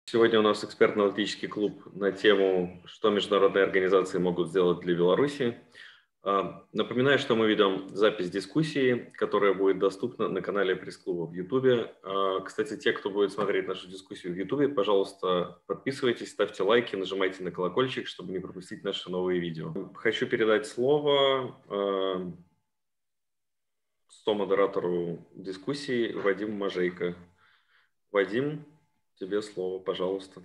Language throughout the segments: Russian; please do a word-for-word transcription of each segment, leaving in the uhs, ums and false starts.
Сегодня у нас экспертно-аналитический клуб на тему, что международные организации могут сделать для Беларуси. Напоминаю, что мы ведем запись дискуссии, которая будет доступна на канале пресс-клуба в Ютубе. Кстати, те, кто будет смотреть нашу дискуссию в Ютубе, пожалуйста, подписывайтесь, ставьте лайки, нажимайте на колокольчик, чтобы не пропустить наши новые видео. Хочу передать слово со-модератору дискуссии Вадиму Можейко. Вадим, тебе слово, пожалуйста.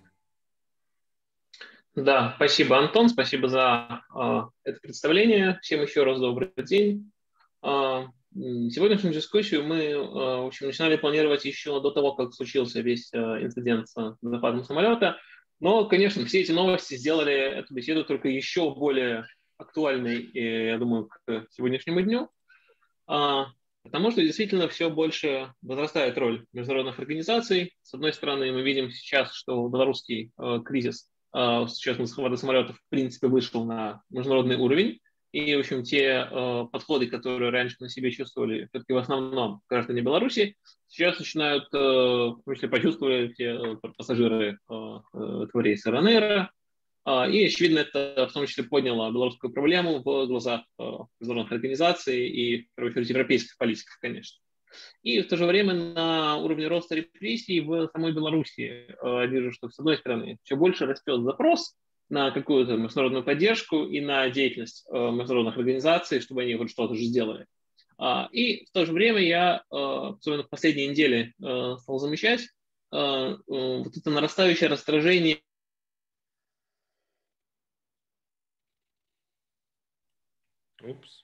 Да, спасибо, Антон, спасибо за э, это представление. Всем еще раз добрый день. Э, сегодняшнюю дискуссию мы э, в общем, начинали планировать еще до того, как случился весь э, инцидент с захватом самолета. Но, конечно, все эти новости сделали эту беседу только еще более актуальной, и, я думаю, к сегодняшнему дню. Э, потому что действительно все больше возрастает роль международных организаций. С одной стороны, мы видим сейчас, что белорусский э, кризис сейчас на захвата самолетов, в принципе, вышел на международный уровень. И, в общем, те э, подходы, которые раньше на себе чувствовали все-таки в основном граждане Беларуси, сейчас начинают, э, в смысле, почувствовать э, пассажиры э, этого рейса Ранейра. Э, и, очевидно, это в том числе подняло белорусскую проблему в глазах э, международных организаций и, в первую очередь, европейских политиков, конечно. И в то же время на уровне роста репрессий в самой Беларуси э, вижу, что, с одной стороны, все больше растет запрос на какую-то международную поддержку и на деятельность э, международных организаций, чтобы они хоть что-то же сделали. А, и в то же время я, э, особенно в последние недели, э, стал замечать э, э, вот это нарастающее раздражение. Упс.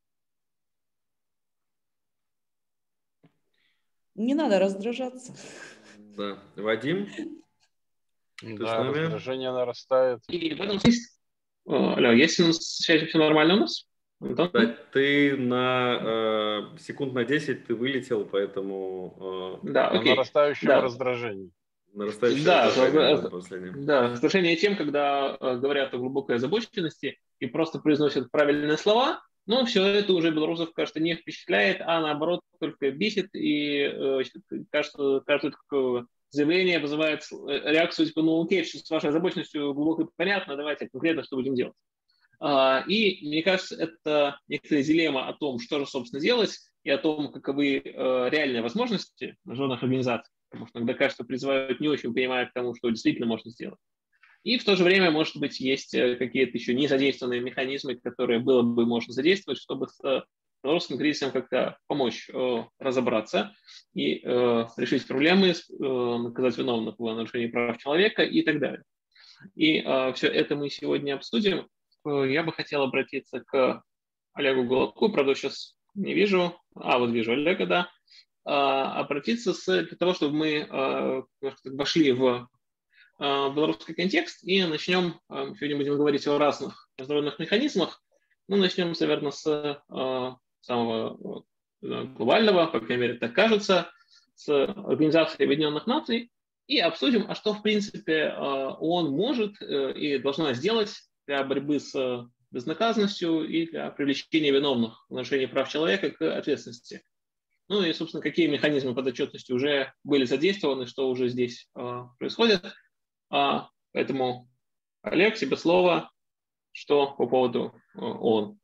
Не надо раздражаться. Да. Вадим? Ты да, раздражение нарастает. И в этом смысле... Алло, есть у нас связь, все нормально у нас? Да, ты на э, секунд на десять ты вылетел, поэтому... Э, да, окей. Нарастающего да. раздражения. Нарастающее да, раздражение, да, последнее. да, раздражение тем, когда э, говорят о глубокой озабоченности и просто произносят правильные слова, но все это уже белорусов, кажется, не впечатляет, а наоборот только бесит, и э, кажется, каждое такое заявление вызывает реакцию типа, ну окей, с вашей озабоченностью глубоко понятно, давайте конкретно что будем делать. Uh, и мне кажется, это некоторая дилемма о том, что же, собственно, делать, и о том, каковы uh, реальные возможности международных организаций, потому что иногда, кажется, призывают не очень понимая к тому, что действительно можно сделать. И в то же время, может быть, есть какие-то еще не задействованные механизмы, которые было бы можно задействовать, чтобы с белорусским кризисом как-то помочь uh, разобраться и uh, решить проблемы, uh, наказать виновных в нарушении прав человека и так далее. И uh, все это мы сегодня обсудим. Я бы хотел обратиться к Олегу Голодку, правда, сейчас не вижу, а вот вижу Олега, да, а, обратиться с, для того, чтобы мы а, вошли в а, белорусский контекст и начнем, а, сегодня будем говорить о разных международных механизмах, ну, начнем, наверное, с а, самого глобального, по крайней мере, так кажется, с Организации Объединенных Наций, и обсудим, а что, в принципе, ООН может и должна сделать для борьбы с безнаказанностью и для привлечения виновных в нарушении прав человека к ответственности. Ну и, собственно, какие механизмы подотчетности уже были задействованы, что уже здесь э, происходит. А, поэтому, Олег, тебе слово. Что по поводу э, ООН?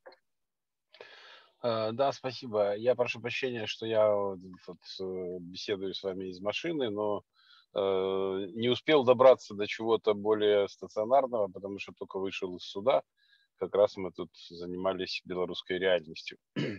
Да, спасибо. Я прошу прощения, что я вот, беседую с вами из машины, но э, не успел добраться до чего-то более стационарного, потому что только вышел из суда. Как раз мы тут занимались белорусской реальностью.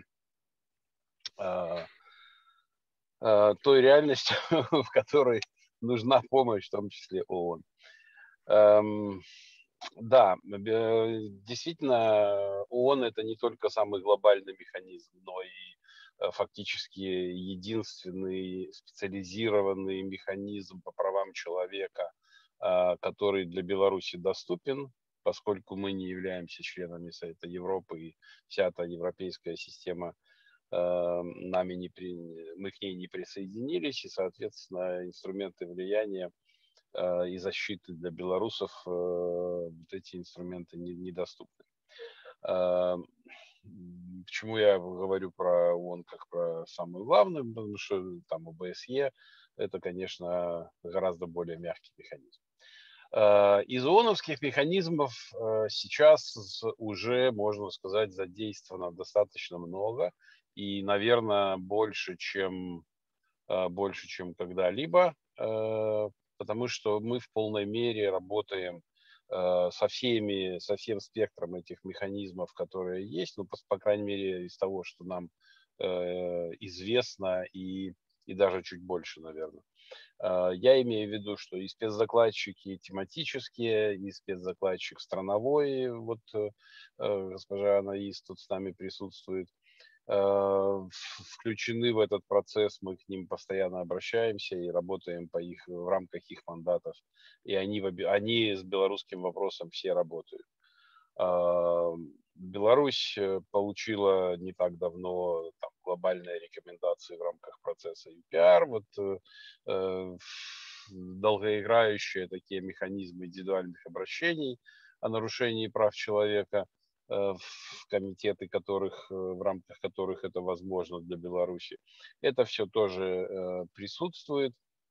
а, а, той реальностью, в которой нужна помощь, в том числе ООН. Эм, да, действительно, ООН это не только самый глобальный механизм, но и фактически единственный специализированный механизм по правам человека, который для Беларуси доступен, поскольку мы не являемся членами Совета Европы, и вся эта европейская система нами не при... мы к ней не присоединились, и, соответственно, инструменты влияния и защиты для белорусов вот эти инструменты недоступны. Почему я говорю про ООН как про самую главную? Потому что там ОБСЕ это, конечно, гораздо более мягкий механизм. Из ООНовских механизмов сейчас уже, можно сказать, задействовано достаточно много и, наверное, больше, чем, больше, чем когда-либо, потому что мы в полной мере работаем со всеми, со всем спектром этих механизмов, которые есть, ну, по, по крайней мере, из того, что нам известно, и, и даже чуть больше, наверное. Я имею в виду, что и спецдокладчики тематические, и спецдокладчик страновой, вот госпожа Анаис тут с нами присутствует, включены в этот процесс, мы к ним постоянно обращаемся и работаем по их, в рамках их мандатов, и они, они с белорусским вопросом все работают. Беларусь получила не так давно там, глобальные рекомендации в рамках процесса ю пи ар, вот, э, долгоиграющие такие механизмы индивидуальных обращений о нарушении прав человека, э, в комитеты, которых, в рамках которых это возможно для Беларуси. Это все тоже э, присутствует.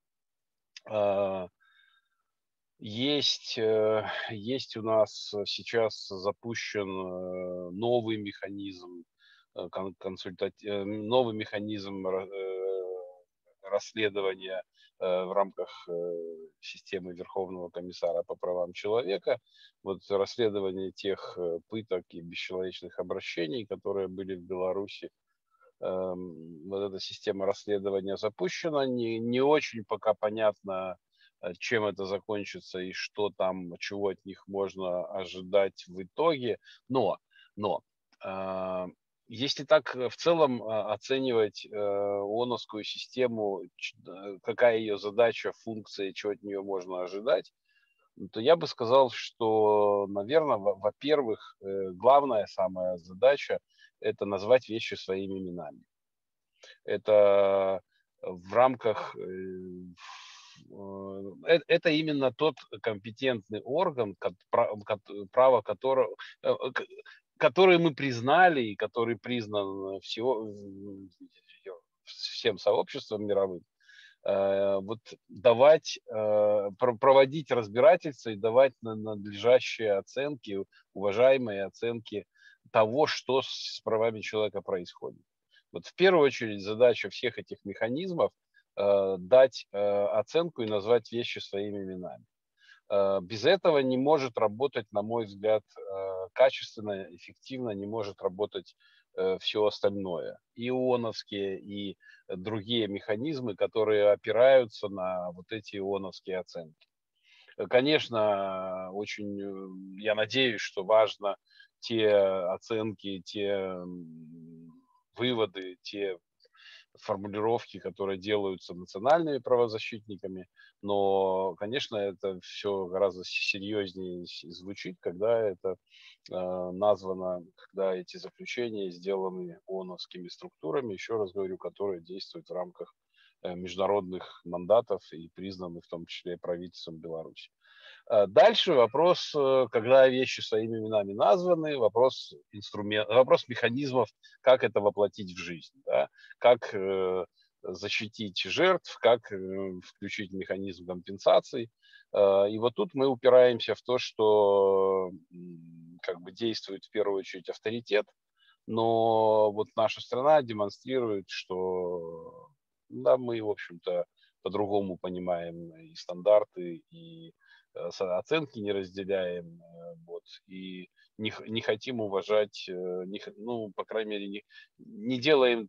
Есть, есть у нас сейчас запущен новый механизм, консультати... новый механизм расследования в рамках системы Верховного комиссара по правам человека. Вот расследование тех пыток и бесчеловечных обращений, которые были в Беларуси. Вот эта система расследования запущена. Не, не очень пока понятно, чем это закончится и что там, чего от них можно ожидать в итоге. Но, но э, если так в целом оценивать э, ООНовскую систему, какая ее задача, функция, чего от нее можно ожидать, то я бы сказал, что, наверное, во-первых, главная самая задача – это назвать вещи своими именами. Это в рамках это именно тот компетентный орган, право которого, который мы признали и который признан всего, всем сообществом мировым, вот давать, проводить разбирательства и давать надлежащие оценки, уважаемые оценки того, что с правами человека происходит. Вот в первую очередь задача всех этих механизмов э, дать э, оценку и назвать вещи своими именами. Э, без этого не может работать, на мой взгляд, э, качественно, эффективно не может работать э, все остальное. И ООНовские, и другие механизмы, которые опираются на вот эти ООНовские оценки. Конечно, очень, я надеюсь, что важно те оценки, те выводы, те формулировки, которые делаются национальными правозащитниками, но, конечно, это все гораздо серьезнее звучит, когда это э, названо, когда эти заключения сделаны ООНовскими структурами, еще раз говорю, которые действуют в рамках э, международных мандатов и признаны в том числе правительством Беларуси. Дальше вопрос, когда вещи своими именами названы, вопрос, инструмент, вопрос механизмов, как это воплотить в жизнь, да? Как э, защитить жертв, как э, включить механизм компенсации. Э, и вот тут мы упираемся в то, что э, как бы действует в первую очередь авторитет, но вот наша страна демонстрирует, что да, мы, в общем-то, по-другому понимаем и стандарты, и оценки не разделяем, вот, и не, не хотим уважать, не, ну, по крайней мере, не, не делаем,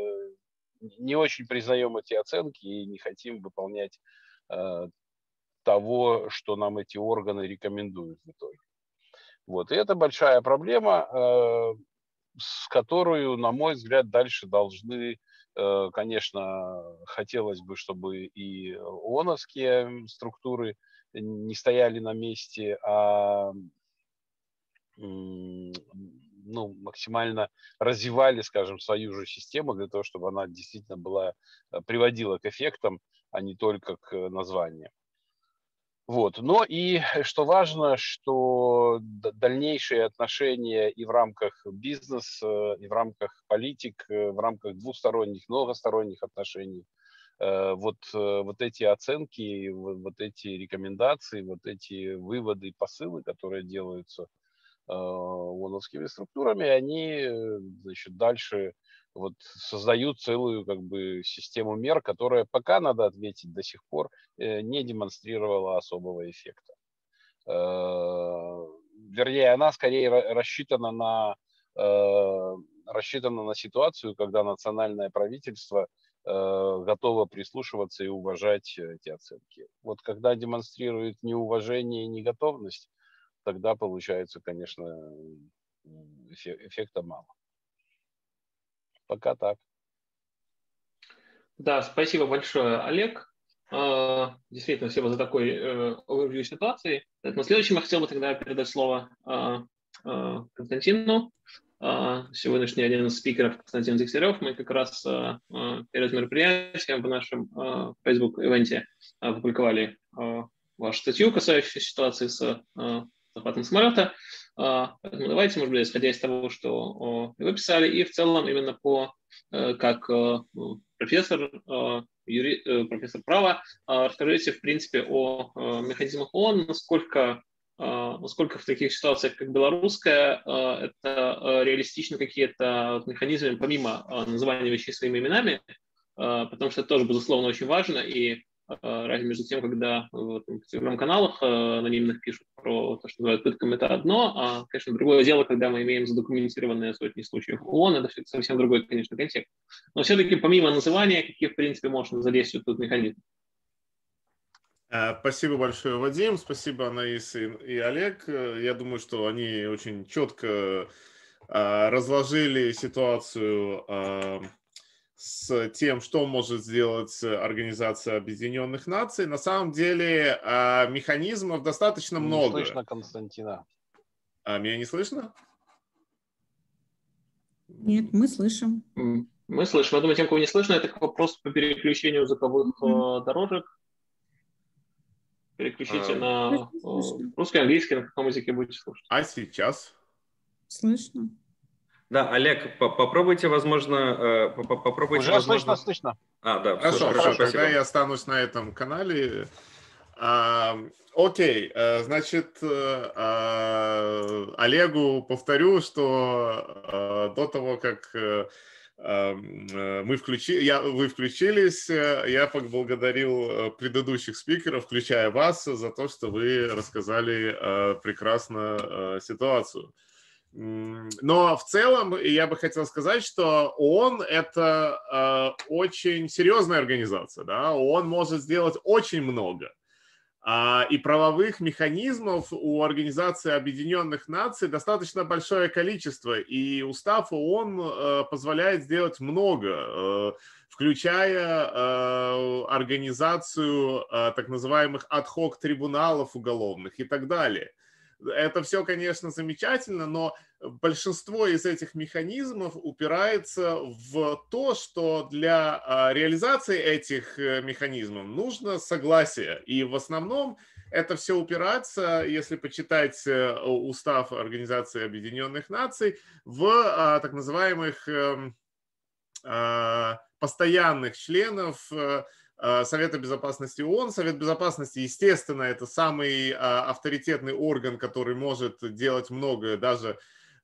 не очень признаем эти оценки и не хотим выполнять э, того, что нам эти органы рекомендуют в итоге. Вот, и это большая проблема, э, с которой, на мой взгляд, дальше должны, э, конечно, хотелось бы, чтобы и ООНовские структуры не стояли на месте, а ну, максимально развивали, скажем, свою же систему для того, чтобы она действительно была, приводила к эффектам, а не только к названиям. Вот. Но и что важно, что дальнейшие отношения и в рамках бизнеса, и в рамках политик, в рамках двусторонних, многосторонних отношений вот, вот эти оценки, вот эти рекомендации, вот эти выводы, посылы, которые делаются ООНовскими структурами, они, значит, дальше вот создают целую как бы систему мер, которая пока, надо ответить, до сих пор не демонстрировала особого эффекта. Вернее, она скорее рассчитана на, рассчитана на ситуацию, когда национальное правительство готово прислушиваться и уважать эти оценки. Вот когда демонстрирует неуважение и неготовность, тогда получается, конечно, эффекта мало. Пока так. Да, спасибо большое, Олег. Действительно, спасибо за такой overview ситуации. На следующем я хотел бы тогда передать слово Константину. Сегодняшний один из спикеров, Константин Дегтярев. Мы как раз перед мероприятием в нашем Facebook-ивенте опубликовали вашу статью, касающуюся ситуации с захватом самолета. Поэтому давайте, может быть, исходя из того, что вы писали, и в целом именно по как профессор, юри, профессор права, расскажите, в принципе, о механизмах ООН, насколько, насколько в таких ситуациях, как белорусская, это реалистично какие-то механизмы, помимо называния вещей своими именами, потому что это тоже, безусловно, очень важно, и разница между тем, когда в телеграм-каналах анонимных пишут про то, что называют пытками, это одно, а, конечно, другое дело, когда мы имеем задокументированные сотни случаев ООН, это совсем другой, конечно, контекст. Но все-таки помимо называния, какие, в принципе, можно задействовать тут механизм? Спасибо большое, Вадим, спасибо, Анаис и, и Олег. Я думаю, что они очень четко а, разложили ситуацию а, с тем, что может сделать Организация Объединенных Наций. На самом деле механизмов достаточно не много. Не слышно Константина. А меня не слышно? Нет, мы слышим. Мы слышим. Я думаю, тем, кого не слышно, это вопрос по переключению звуковых mm-hmm. дорожек. Переключите а, на русский, английский, на каком языке будете слушать. А сейчас? Слышно. Да, Олег, попробуйте, возможно, попробуйте, Уже возможно... слышно, слышно. А, да, хорошо, все, хорошо, хорошо, тогда я останусь на этом канале. А, окей, значит, а, Олегу повторю, что а, до того, как мы включили, я, вы включились, я поблагодарил предыдущих спикеров, включая вас, за то, что вы рассказали прекрасно ситуацию. Но в целом я бы хотел сказать, что ООН – это э, очень серьезная организация. Да? ООН может сделать очень много. А, и правовых механизмов у Организации Объединенных Наций достаточно большое количество. И устав ООН э, позволяет сделать много, э, включая э, организацию э, так называемых ад-хок трибуналов уголовных и так далее. Это все, конечно, замечательно, но большинство из этих механизмов упирается в то, что для реализации этих механизмов нужно согласие. И в основном это все упирается, если почитать устав Организации Объединенных Наций, в так называемых постоянных членов Совета Безопасности ООН. Совет Безопасности, естественно, это самый авторитетный орган, который может делать многое, даже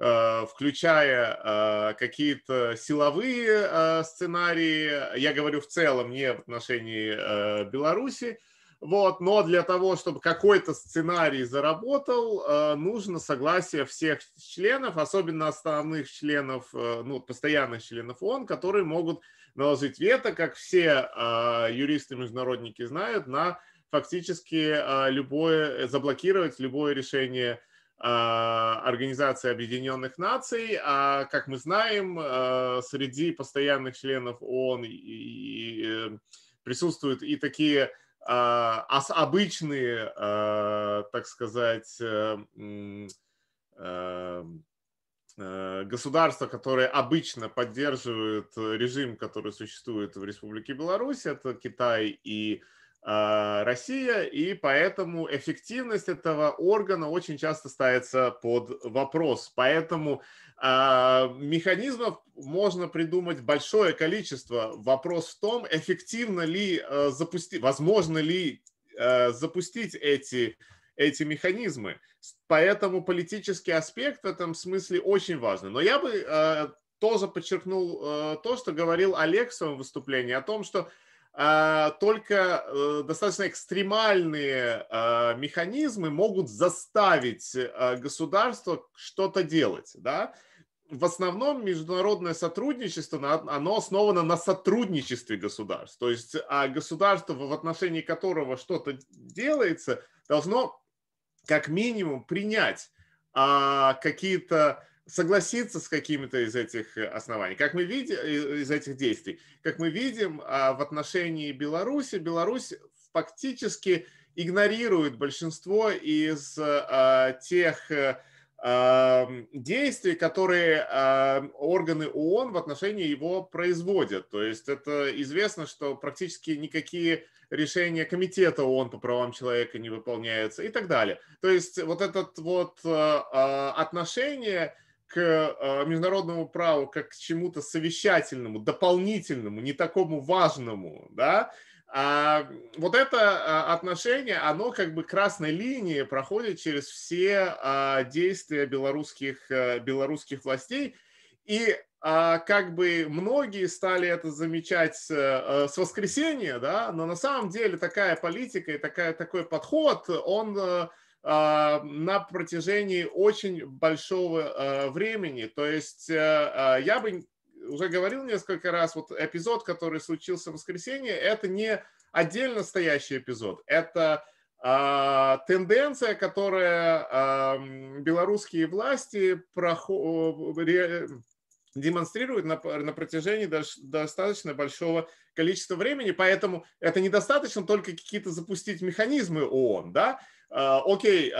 включая какие-то силовые сценарии. Я говорю в целом, не в отношении Беларуси. Вот. Но для того, чтобы какой-то сценарий заработал, нужно согласие всех членов, особенно основных членов, ну, постоянных членов ООН, которые могут наложить вето, как все э, юристы-международники знают, на фактически э, любое, заблокировать любое решение э, Организации Объединенных Наций. А как мы знаем, э, среди постоянных членов ООН и, и, и, присутствуют и такие э, обычные, э, так сказать, э, э, государства, которые обычно поддерживают режим, который существует в Республике Беларусь, это Китай и Россия, и поэтому эффективность этого органа очень часто ставится под вопрос. Поэтому механизмов можно придумать большое количество. Вопрос в том, эффективно ли запустить, возможно ли запустить эти, эти механизмы. Поэтому политический аспект в этом смысле очень важен. Но я бы тоже подчеркнул то, что говорил Олег в своем выступлении, о том, что только достаточно экстремальные механизмы могут заставить государство что-то делать. Да? В основном международное сотрудничество, оно основано на сотрудничестве государств. То есть государство, в отношении которого что-то делается, должно как минимум принять какие-то, согласиться с какими-то из этих оснований. Как мы видим, из этих действий, как мы видим в отношении Беларуси, Беларусь фактически игнорирует большинство из тех действий, которые органы ООН в отношении его производят. То есть это известно, что практически никакие решения Комитета ООН по правам человека не выполняются и так далее. То есть вот это вот отношение к международному праву как к чему-то совещательному, дополнительному, не такому важному, да, а вот это отношение, оно как бы красной линией проходит через все действия белорусских, белорусских властей. И как бы многие стали это замечать с воскресенья, да, но на самом деле такая политика и такая, такой подход, он на протяжении очень большого времени. То есть я бы уже говорил несколько раз, вот эпизод, который случился в воскресенье, это не отдельно стоящий эпизод, это э, тенденция, которая э, белорусские власти проход, ре, демонстрируют на, на протяжении достаточно большого количества времени, поэтому это недостаточно только какие-то запустить механизмы ООН, да. Окей,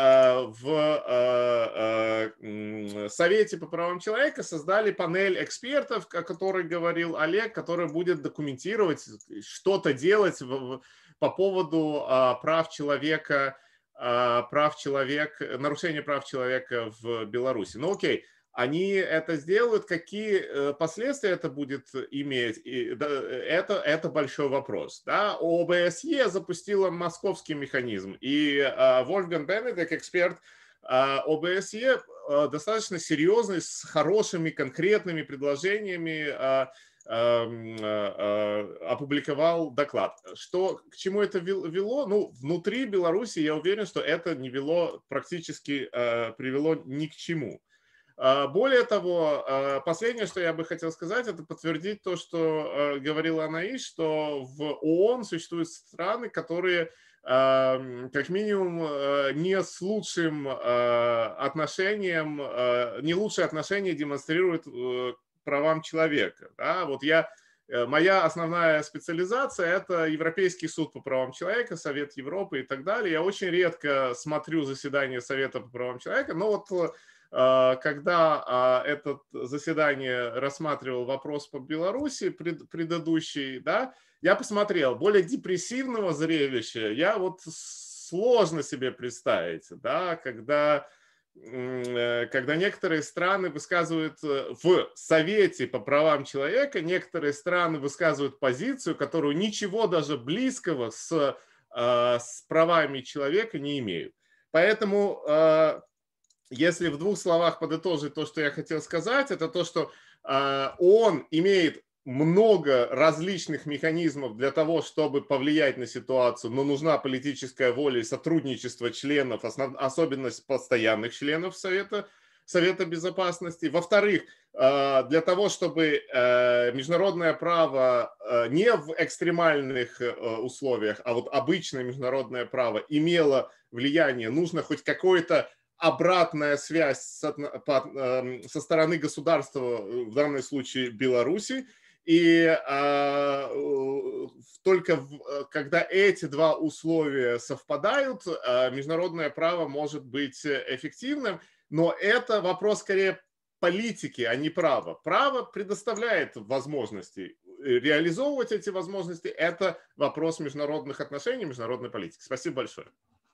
в Совете по правам человека создали панель экспертов, о которой говорил Олег, которая будет документировать, что-то делать по поводу прав человека, прав человека, нарушения прав человека в Беларуси. Ну окей, они это сделают, какие последствия это будет иметь, это, это большой вопрос. Да? ОБСЕ запустила московский механизм, и Вольфганг Бенедек, эксперт ОБСЕ, достаточно серьезный, с хорошими конкретными предложениями опубликовал доклад. Что, к чему это вело? Ну, внутри Беларуси я уверен, что это не вело, практически привело ни к чему. Более того, последнее, что я бы хотел сказать, это подтвердить то, что говорила Анаис, что в ООН существуют страны, которые как минимум не с лучшим отношением, не лучшие отношения демонстрируют к правам человека. Да? Вот я, моя основная специализация – это Европейский суд по правам человека, Совет Европы и так далее. Я очень редко смотрю заседания Совета по правам человека, но вот когда это заседание рассматривал вопрос по Беларуси предыдущий, да, я посмотрел, более депрессивного зрелища я вот сложно себе представить, да, когда, когда некоторые страны высказывают в Совете по правам человека, некоторые страны высказывают позицию, которую ничего даже близкого с, с правами человека не имеют. Поэтому если в двух словах подытожить то, что я хотел сказать, это то, что э, ООН имеет много различных механизмов для того, чтобы повлиять на ситуацию, но нужна политическая воля и сотрудничество членов, основ, особенность постоянных членов Совета, Совета Безопасности. Во-вторых, э, для того, чтобы э, международное право э, не в экстремальных э, условиях, а вот обычное международное право имело влияние, нужно хоть какое-то обратная связь со, со стороны государства, в данном случае Беларуси, и а, только в, когда эти два условия совпадают, а, международное право может быть эффективным, но это вопрос скорее политики, а не права. Право предоставляет возможности, реализовывать эти возможности – это вопрос международных отношений, международной политики. Спасибо большое.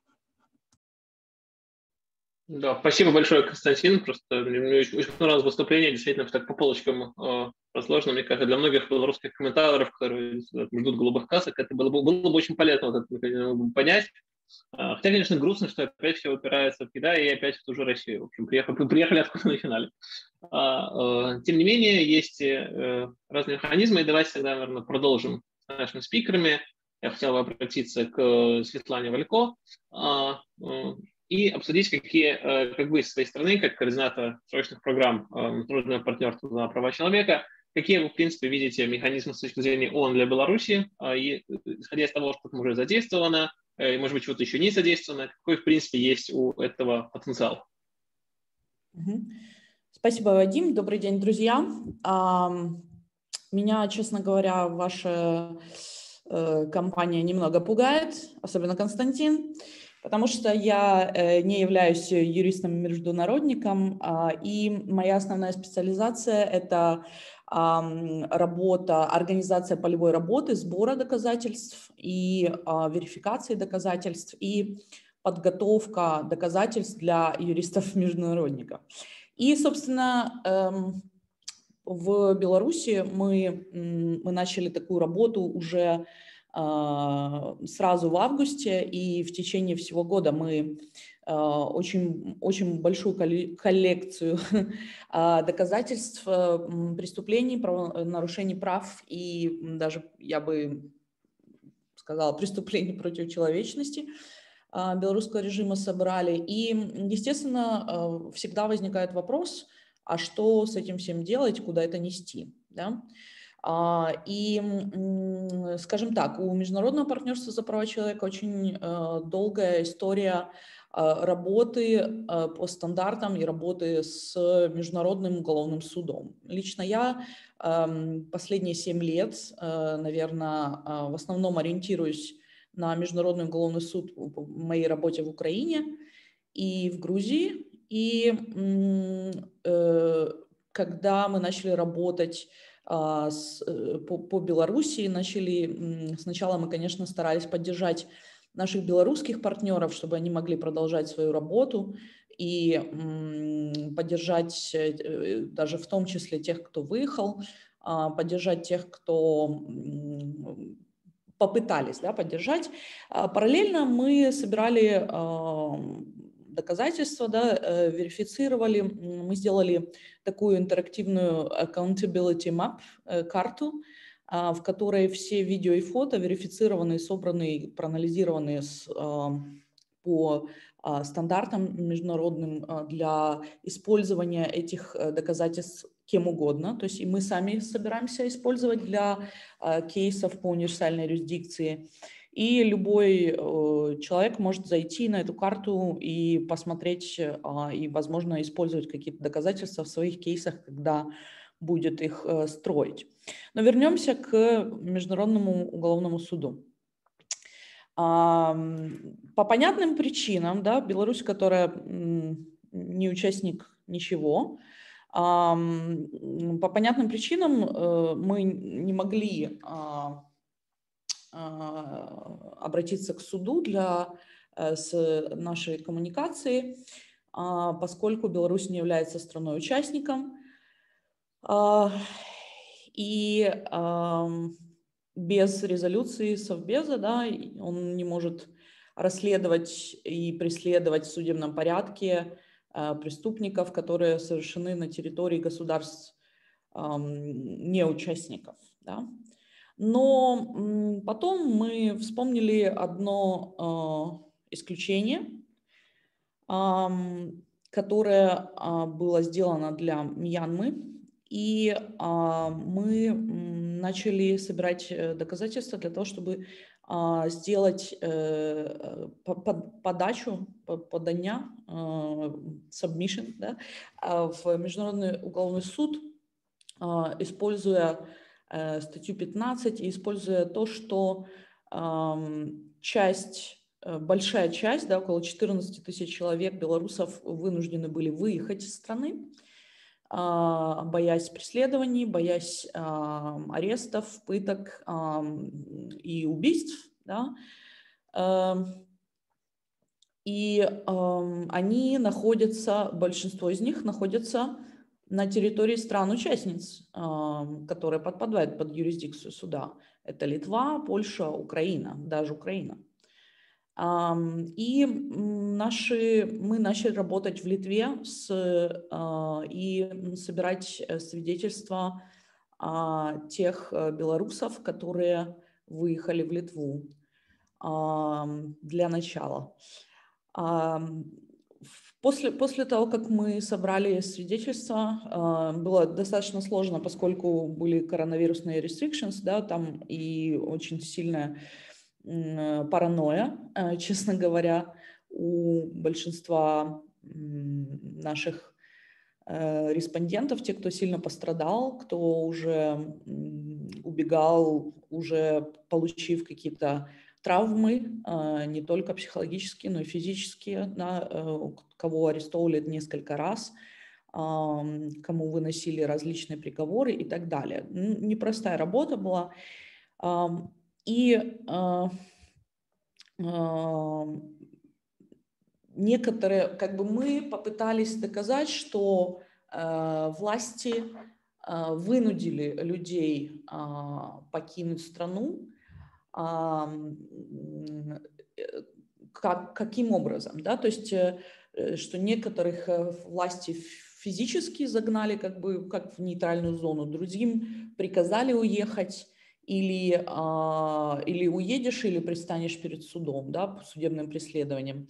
Да, спасибо большое, Константин. Просто мне очень, очень понравилось выступление, действительно, так по полочкам э, разложено. Мне кажется, для многих белорусских комментаторов, которые ждут голубых касок, это было бы, было бы очень полезно вот это понять. А, хотя, конечно, грустно, что опять все упирается в Китай и опять в ту же Россию. В общем, приехали, приехали откуда начинали. А, э, тем не менее, есть э, разные механизмы, и давайте тогда, наверное, продолжим с нашими спикерами. Я хотел бы обратиться к Светлане Валько. А, э, и обсудить, какие, как вы со своей стороны, как координатор срочных программ международного партнерства за права человека, какие вы, в принципе, видите механизмы с точки зрения ООН для Беларуси, и, исходя из того, что там уже задействовано, и, может быть, чего-то еще не задействовано, какой, в принципе, есть у этого потенциал? Спасибо, Вадим. Добрый день, друзья. Меня, честно говоря, ваша компания немного пугает, особенно Константин, потому что я э, не являюсь юристом-международником, э, и моя основная специализация – это э, работа, организация полевой работы, сбора доказательств и э, верификации доказательств, и подготовка доказательств для юристов-международников. И, собственно, э, в Беларуси мы, мы начали такую работу уже сразу в августе, и в течение всего года мы очень, очень большую коллекцию доказательств преступлений, нарушений прав и даже, я бы сказала, преступлений против человечности белорусского режима собрали. И, естественно, всегда возникает вопрос, а что с этим всем делать, куда это нести, да? И, скажем так, у Международного партнерства за права человека очень долгая история работы по стандартам и работы с Международным уголовным судом. Лично я последние семь лет, наверное, в основном ориентируюсь на Международный уголовный суд в моей работе в Украине и в Грузии. И когда мы начали работать С, по, по Белоруссии, начали, сначала мы, конечно, старались поддержать наших белорусских партнеров, чтобы они могли продолжать свою работу и м, поддержать даже в том числе тех, кто выехал, поддержать тех, кто м, попытались, да, поддержать. Параллельно мы собирали доказательства, да, верифицировали, мы сделали такую интерактивную accountability map, карту, в которой все видео и фото верифицированы, собраны, проанализированы с, по стандартам международным для использования этих доказательств кем угодно. То есть и мы сами собираемся использовать для кейсов по универсальной юрисдикции. И любой э, человек может зайти на эту карту и посмотреть, э, и, возможно, использовать какие-то доказательства в своих кейсах, когда будет их э, строить. Но вернемся к Международному уголовному суду. А, по понятным причинам, да, Беларусь, которая м, не участник ничего, а, по понятным причинам э, мы не могли... А, обратиться к суду для с нашей коммуникации, поскольку Беларусь не является страной-участником. И без резолюции Совбеза, да, он не может расследовать и преследовать в судебном порядке преступников, которые совершены на территории государств неучастников, да. Но потом мы вспомнили одно э, исключение, э, которое э, было сделано для Мьянмы, и э, мы начали собирать доказательства для того, чтобы э, сделать э, подачу, подання, э, submission, да, в Международный уголовный суд, э, используя статью пятнадцать, и используя то, что э, часть, большая часть, да, около четырнадцати тысяч человек, белорусов, вынуждены были выехать из страны. боясь преследований, боясь арестов, пыток и убийств. Да? И они находятся, большинство из них находятся на территории стран-участниц, которые подпадают под юрисдикцию суда. Это Литва, Польша, Украина, даже Украина. И наши, мы начали работать в Литве с, и собирать свидетельства тех белорусов, которые выехали в Литву для начала. После, после того, как мы собрали свидетельства, было достаточно сложно, поскольку были коронавирусные restrictions, да, там и очень сильная паранойя, честно говоря, у большинства наших респондентов, те, кто сильно пострадал, кто уже убегал, уже получив какие-то травмы, не только психологические, но и физические, да, кого арестовывали несколько раз, кому выносили различные приговоры и так далее. Непростая работа была. И некоторые, как бы мы попытались доказать, что власти вынудили людей покинуть страну. Как, каким образом, да, то есть, что некоторых власти физически загнали как бы как в нейтральную зону, другим приказали уехать, или, или уедешь, или предстанешь перед судом, да, судебным преследованием.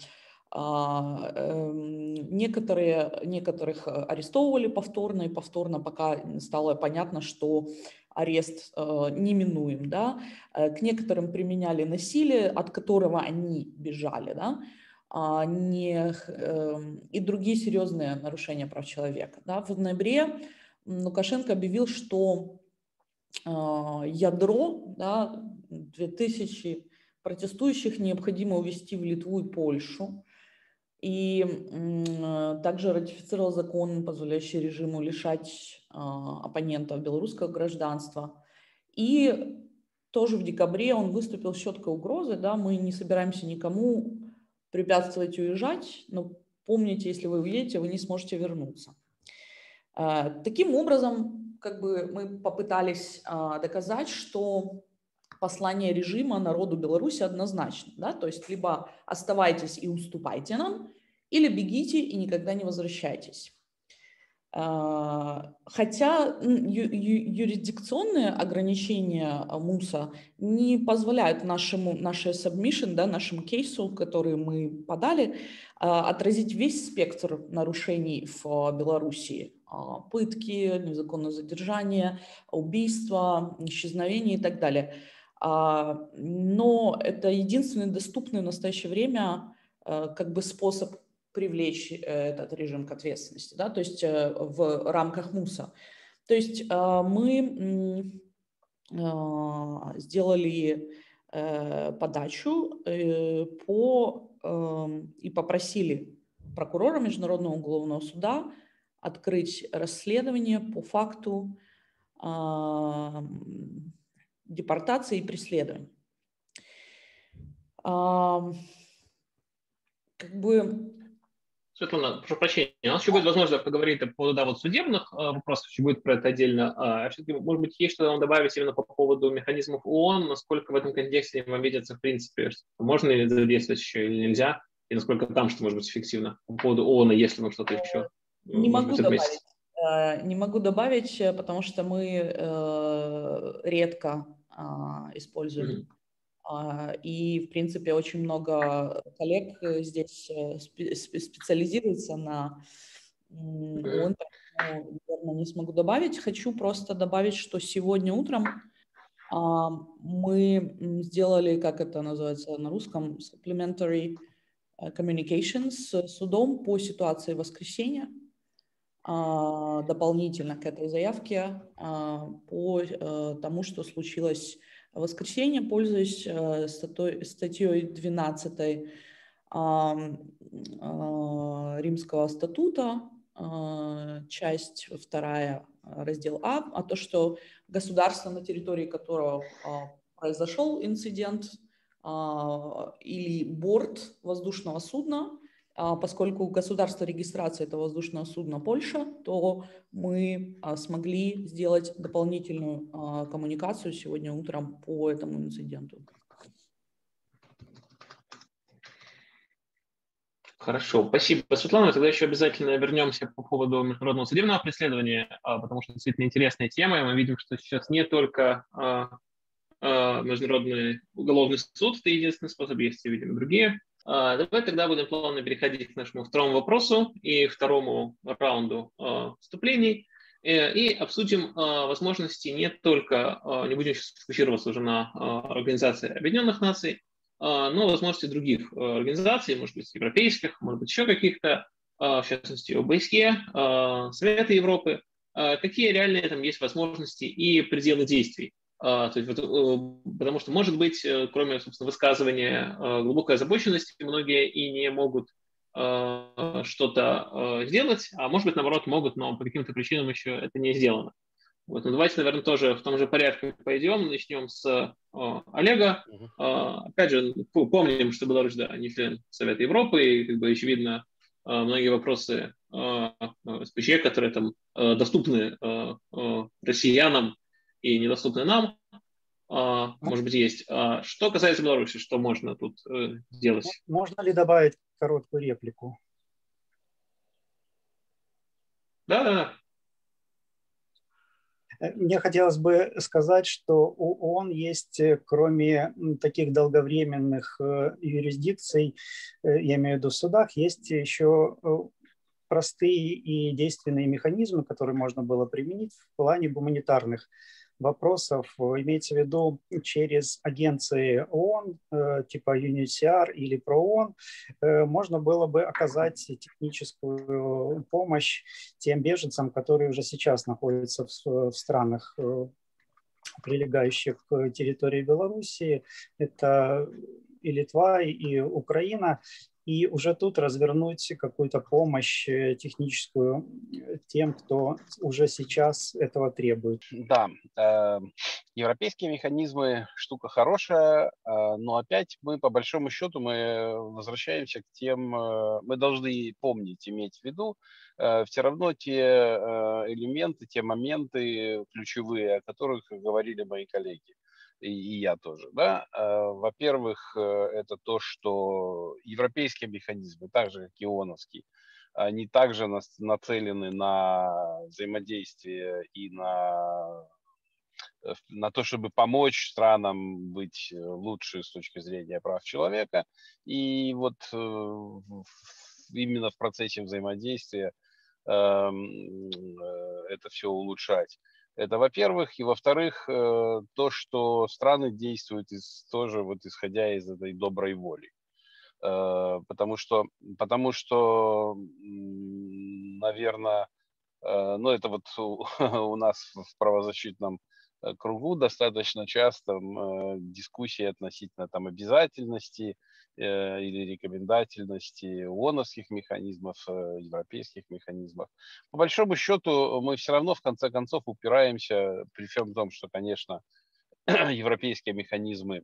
Некоторые, некоторых арестовывали повторно, и повторно, пока стало понятно, что арест э, неминуем, да, к некоторым применяли насилие, от которого они бежали, да, а не, э, и другие серьезные нарушения прав человека. Да. В ноябре Лукашенко объявил, что э, ядро, да, две тысячи протестующих необходимо увезти в Литву и Польшу. И э, также ратифицировал закон, позволяющий режиму лишать э, оппонентов белорусского гражданства. И тоже в декабре он выступил с четкой угрозой, да, мы не собираемся никому препятствовать уезжать, но помните, если вы уедете, вы не сможете вернуться. Э, таким образом, как бы мы попытались э, доказать, что послание режима народу Беларуси однозначно, да, то есть либо оставайтесь и уступайте нам, или бегите и никогда не возвращайтесь. Хотя юрисдикционные ограничения МУСа не позволяют нашему, нашей submission, да, нашему кейсу, который мы подали, отразить весь спектр нарушений в Беларуси. Пытки, незаконное задержание, убийства, исчезновения и так далее. Но это единственный доступный в настоящее время как бы способ привлечь этот режим к ответственности, да, то есть в рамках МУСа. То есть мы сделали подачу по, и попросили прокурора Международного уголовного суда открыть расследование по факту депортации и преследований. Как бы... Светлана, прошу прощения, у нас еще будет возможность поговорить по поводу да, вот судебных э, вопросов, еще будет про это отдельно. А, может быть, есть что-то вам добавить именно по поводу механизмов ООН, насколько в этом контексте вам видится, в принципе, можно ли задействовать еще или нельзя, и насколько там что может быть эффективно по поводу ООН, если вам что-то еще не могу быть, добавить. Не могу добавить, потому что мы э, редко э, используем. Mm-hmm. И, в принципе, очень много коллег здесь специализируется на ООН, поэтому, наверное, не смогу добавить. Хочу просто добавить, что сегодня утром мы сделали, как это называется на русском, supplementary communications с судом по ситуации воскресенья, дополнительно к этой заявке по тому, что случилось в воскресенье, пользуясь статьей двенадцатой Римского статута, часть вторая, раздел А, а то, что государство, на территории которого произошел инцидент, или борт воздушного судна, поскольку государство регистрации этого воздушного судна Польша, то мы смогли сделать дополнительную коммуникацию сегодня утром по этому инциденту. Хорошо, спасибо, Светлана. Тогда еще обязательно вернемся по поводу международного судебного преследования, потому что действительно интересная тема, и мы видим, что сейчас не только Международный уголовный суд — это единственный способ, есть, видимо, другие. Давай тогда будем плавно переходить к нашему второму вопросу и второму раунду вступлений и обсудим возможности не только, не будем сейчас фокусироваться уже на Организации Объединенных Наций, но возможности других организаций, может быть, европейских, может быть, еще каких-то, в частности, о бэ эс е, Совета Европы. Какие реальные там есть возможности и пределы действий? То есть, потому что, может быть, кроме, собственно, высказывания глубокой озабоченности, многие и не могут что-то сделать, а может быть, наоборот, могут, но по каким-то причинам еще это не сделано. Вот, ну, давайте, наверное, тоже в том же порядке пойдем. Начнем с о, Олега. Uh-huh. Опять же, помним, что Беларусь, да, не член Совета Европы, и, как бы, очевидно, многие вопросы эс пэ че, которые там доступны россиянам и недоступны нам, может быть, есть. Что касается Беларуси, что можно тут делать? Можно ли добавить короткую реплику? Да, да, да. Мне хотелось бы сказать, что у ООН есть, кроме таких долговременных юрисдикций, я имею в виду в судах, есть еще простые и действенные механизмы, которые можно было применить в плане гуманитарных вопросов. Имеется в виду через агенции ООН, типа ю эн эйч си ар или ПРООН, можно было бы оказать техническую помощь тем беженцам, которые уже сейчас находятся в странах, прилегающих к территории Беларуси. Это и Литва, и Украина. И уже тут развернуть какую-то помощь техническую тем, кто уже сейчас этого требует. Да, э, европейские механизмы штука хорошая, э, но опять мы по большому счету мы возвращаемся к тем, э, мы должны помнить, иметь в виду э, все равно те э, элементы, те моменты ключевые, о которых говорили мои коллеги. И, и я тоже, да. Во-первых, это то, что европейские механизмы, так же как и ООНовский, они также нацелены на взаимодействие и на, на то, чтобы помочь странам быть лучше с точки зрения прав человека. И вот именно в процессе взаимодействия это все улучшать. Это, во-первых, и во-вторых, то, что страны действуют из, тоже вот исходя из этой доброй воли. Потому что, потому что, наверное, ну это вот у, у нас в правозащитном кругу достаточно часто дискуссии относительно там обязательности или рекомендательности ООНовских механизмов, европейских механизмов. По большому счету мы все равно в конце концов упираемся, при всем том, что, конечно, европейские механизмы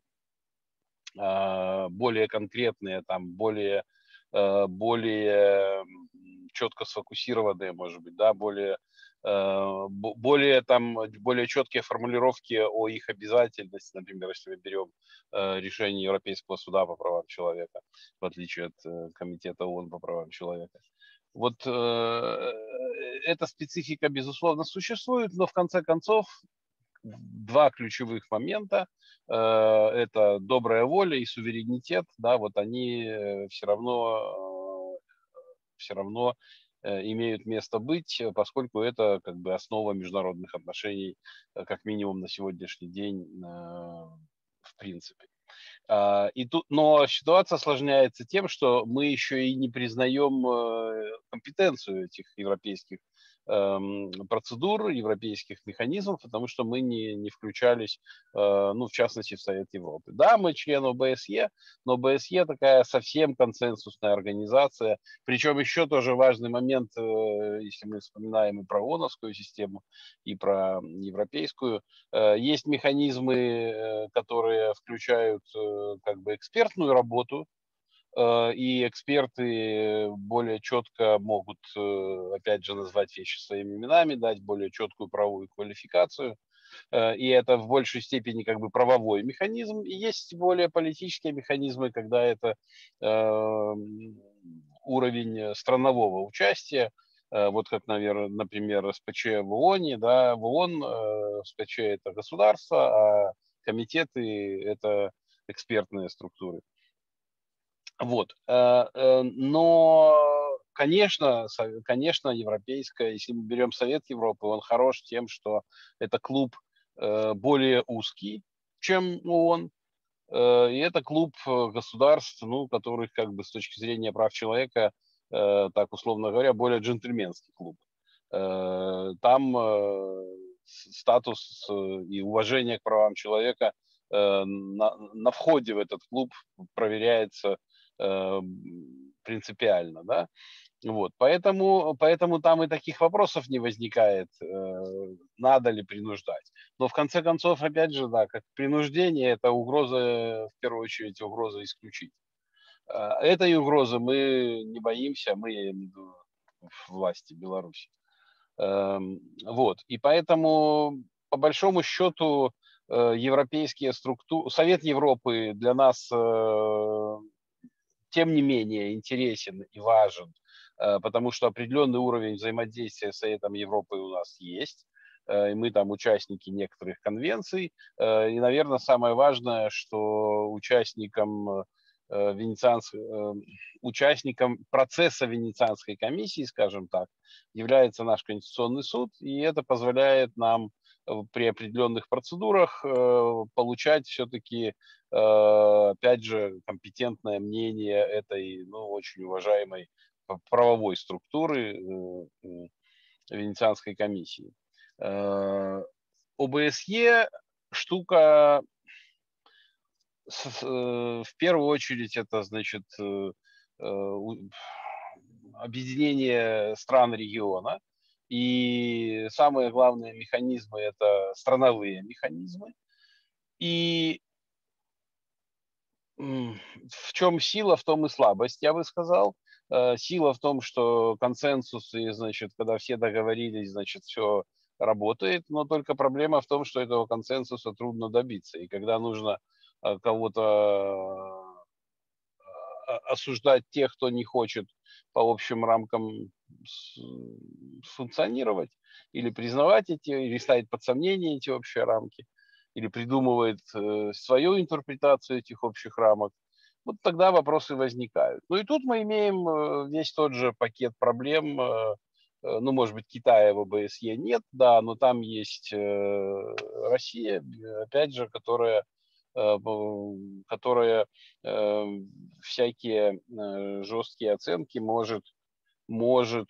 более конкретные, там, более, более четко сфокусированные, может быть, да, более, более, там, более четкие формулировки о их обязательности, например, если мы берем решение Европейского суда по правам человека, в отличие от Комитета ООН по правам человека. Вот эта специфика, безусловно, существует, но в конце концов два ключевых момента – это добрая воля и суверенитет, да, вот они все равно, все равно имеют место быть, поскольку это как бы основа международных отношений, как минимум на сегодняшний день, в принципе. И тут, но ситуация осложняется тем, что мы еще и не признаем компетенцию этих европейских процедур, европейских механизмов, потому что мы не, не включались, ну, в частности, в Совет Европы. Да, мы члены о бэ эс е, но о бэ эс е такая совсем консенсусная организация. Причем еще тоже важный момент, если мы вспоминаем и про ООНовскую систему, и про европейскую, есть механизмы, которые включают как бы экспертную работу, и эксперты более четко могут, опять же, назвать вещи своими именами, дать более четкую правовую квалификацию. И это в большей степени как бы правовой механизм. И есть более политические механизмы, когда это уровень странового участия. Вот как, наверное, например, эс пэ че в ООНе, да, в ООН эс пэ че это государство, а комитеты это экспертные структуры. Вот. Но, конечно, конечно, европейская, если мы берем Совет Европы, он хорош тем, что это клуб более узкий, чем ООН. И это клуб государств, ну, которых как бы с точки зрения прав человека, так условно говоря, более джентльменский клуб. Там статус и уважение к правам человека на, на входе в этот клуб проверяется принципиально, да, вот, поэтому, поэтому там и таких вопросов не возникает, надо ли принуждать, но в конце концов, опять же, да, как принуждение, это угроза, в первую очередь, угроза исключить. Этой угрозы мы не боимся, мы, я имею в виду, власти Беларуси. Вот, и поэтому, по большому счету, европейские структуры, Совет Европы для нас тем не менее интересен и важен, потому что определенный уровень взаимодействия с Советом Европы у нас есть, и мы там участники некоторых конвенций, и, наверное, самое важное, что участникам, Венецианс... участникам процесса Венецианской комиссии, скажем так, является наш Конституционный суд, и это позволяет нам при определенных процедурах получать все-таки, опять же, компетентное мнение этой, ну, очень уважаемой правовой структуры Венецианской комиссии. о бэ эс е штука, в первую очередь, это, значит, объединение стран региона. И самые главные механизмы – это страновые механизмы. И в чем сила, в том и слабость, я бы сказал. Сила в том, что консенсус, и, значит, когда все договорились, значит, все работает, но только проблема в том, что этого консенсуса трудно добиться. И когда нужно кого-то осуждать тех, кто не хочет по общим рамкам функционировать, или признавать эти, или ставить под сомнение эти общие рамки, или придумывает свою интерпретацию этих общих рамок, вот тогда вопросы возникают. Ну и тут мы имеем весь тот же пакет проблем. Ну, может быть, Китая в о бэ эс е нет, да, но там есть Россия, опять же, которая которая всякие жесткие оценки может, может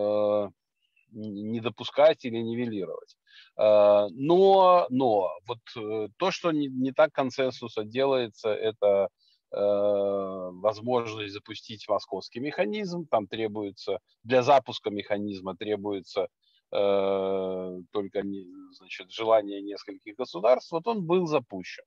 не допускать или нивелировать. Но, но вот то, что не, не так консенсуса делается, это возможность запустить московский механизм. Там требуется, для запуска механизма требуется только, значит, желание нескольких государств. Вот он был запущен.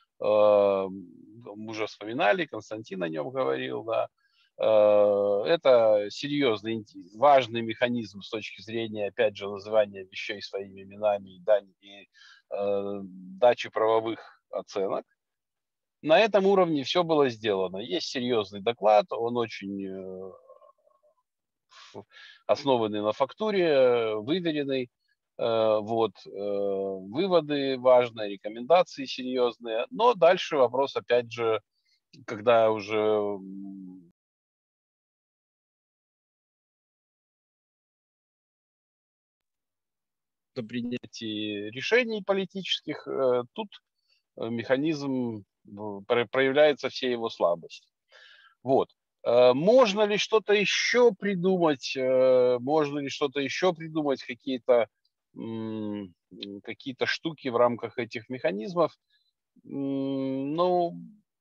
Мы уже вспоминали, Константин о нем говорил, да. Это серьезный, важный механизм с точки зрения, опять же, называния вещей своими именами и, да, и э, дачи правовых оценок. На этом уровне все было сделано. Есть серьезный доклад, он очень э, основанный на фактуре, выверенный. Вот, выводы важные, рекомендации серьезные, но дальше вопрос, опять же, когда уже до принятия решений политических, тут механизм проявляется все его слабости. Вот. Можно ли что-то еще придумать? Можно ли что-то еще придумать? Какие-то какие-то штуки в рамках этих механизмов? Ну,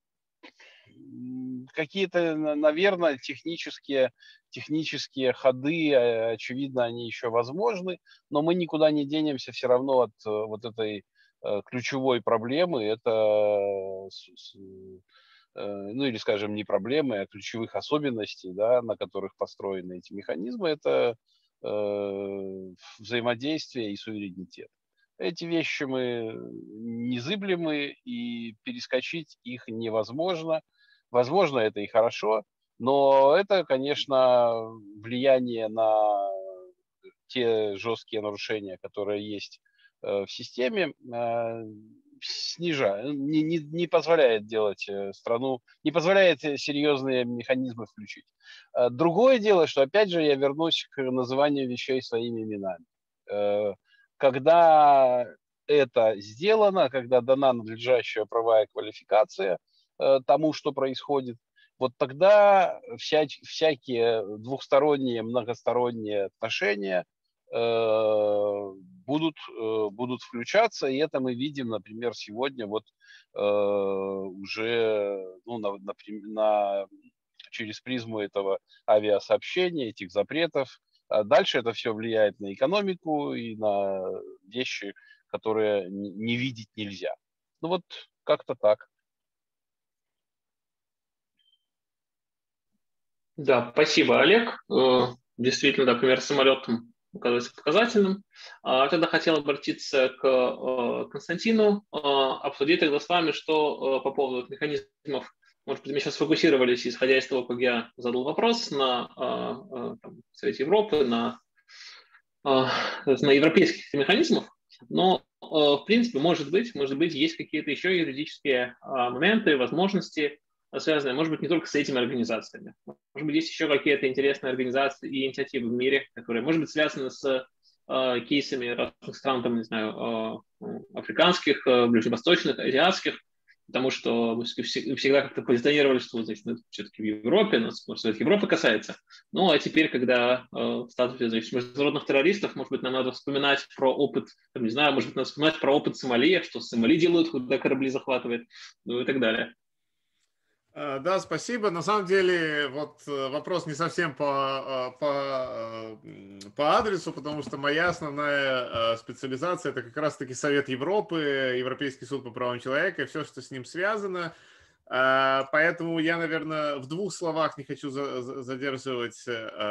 какие-то, наверное, технические, технические ходы, очевидно, они еще возможны, но мы никуда не денемся все равно от вот этой ключевой проблемы. Это, ну или, скажем, не проблемы, а ключевых особенностей, да, на которых построены эти механизмы. Это взаимодействие и суверенитет. Эти вещи мы незыблемы, и перескочить их невозможно. Возможно, это и хорошо, но это, конечно, влияние на те жесткие нарушения, которые есть в системе, снижает, не, не, не позволяет делать страну, не позволяет серьезные механизмы включить. Другое дело, что, опять же, я вернусь к называнию вещей своими именами. Когда это сделано, когда дана надлежащая правовая квалификация тому, что происходит, вот тогда вся, всякие двухсторонние, многосторонние отношения э, будут, э, будут включаться, и это мы видим, например, сегодня вот э, уже ну, на, на, на, через призму этого авиасообщения, этих запретов. А дальше это все влияет на экономику и на вещи, которые не видеть нельзя. Ну вот как-то так. Да, спасибо, Олег. Действительно, да, пример с самолетом оказывается показательным. Тогда хотел обратиться к Константину, обсудить тогда с вами, что по поводу механизмов. Может быть, мы сейчас сфокусировались, исходя из того, как я задал вопрос, на там, Совете Европы, на, на европейских механизмах. Но, в принципе, может быть, может быть, есть какие-то еще юридические моменты, возможности, связанные, может быть, не только с этими организациями. Может быть, есть еще какие-то интересные организации и инициативы в мире, которые, может быть, связаны с э, кейсами разных стран, там, не знаю, э, африканских, э, ближневосточных, азиатских, потому что мы всегда как-то позиционировали, что значит, ну, все-таки в Европе, нас, может, это Европы касается. Ну, а теперь, когда э, в статусе значит, международных террористов, может быть, нам надо вспоминать про опыт, там, не знаю, может быть, надо вспоминать про опыт Сомали, что Сомали делают, когда корабли захватывают, ну и так далее. Да, спасибо. На самом деле, вот вопрос не совсем по, по, по адресу, потому что моя основная специализация – это как раз-таки Совет Европы, Европейский суд по правам человека и все, что с ним связано. Поэтому я, наверное, в двух словах, не хочу задерживать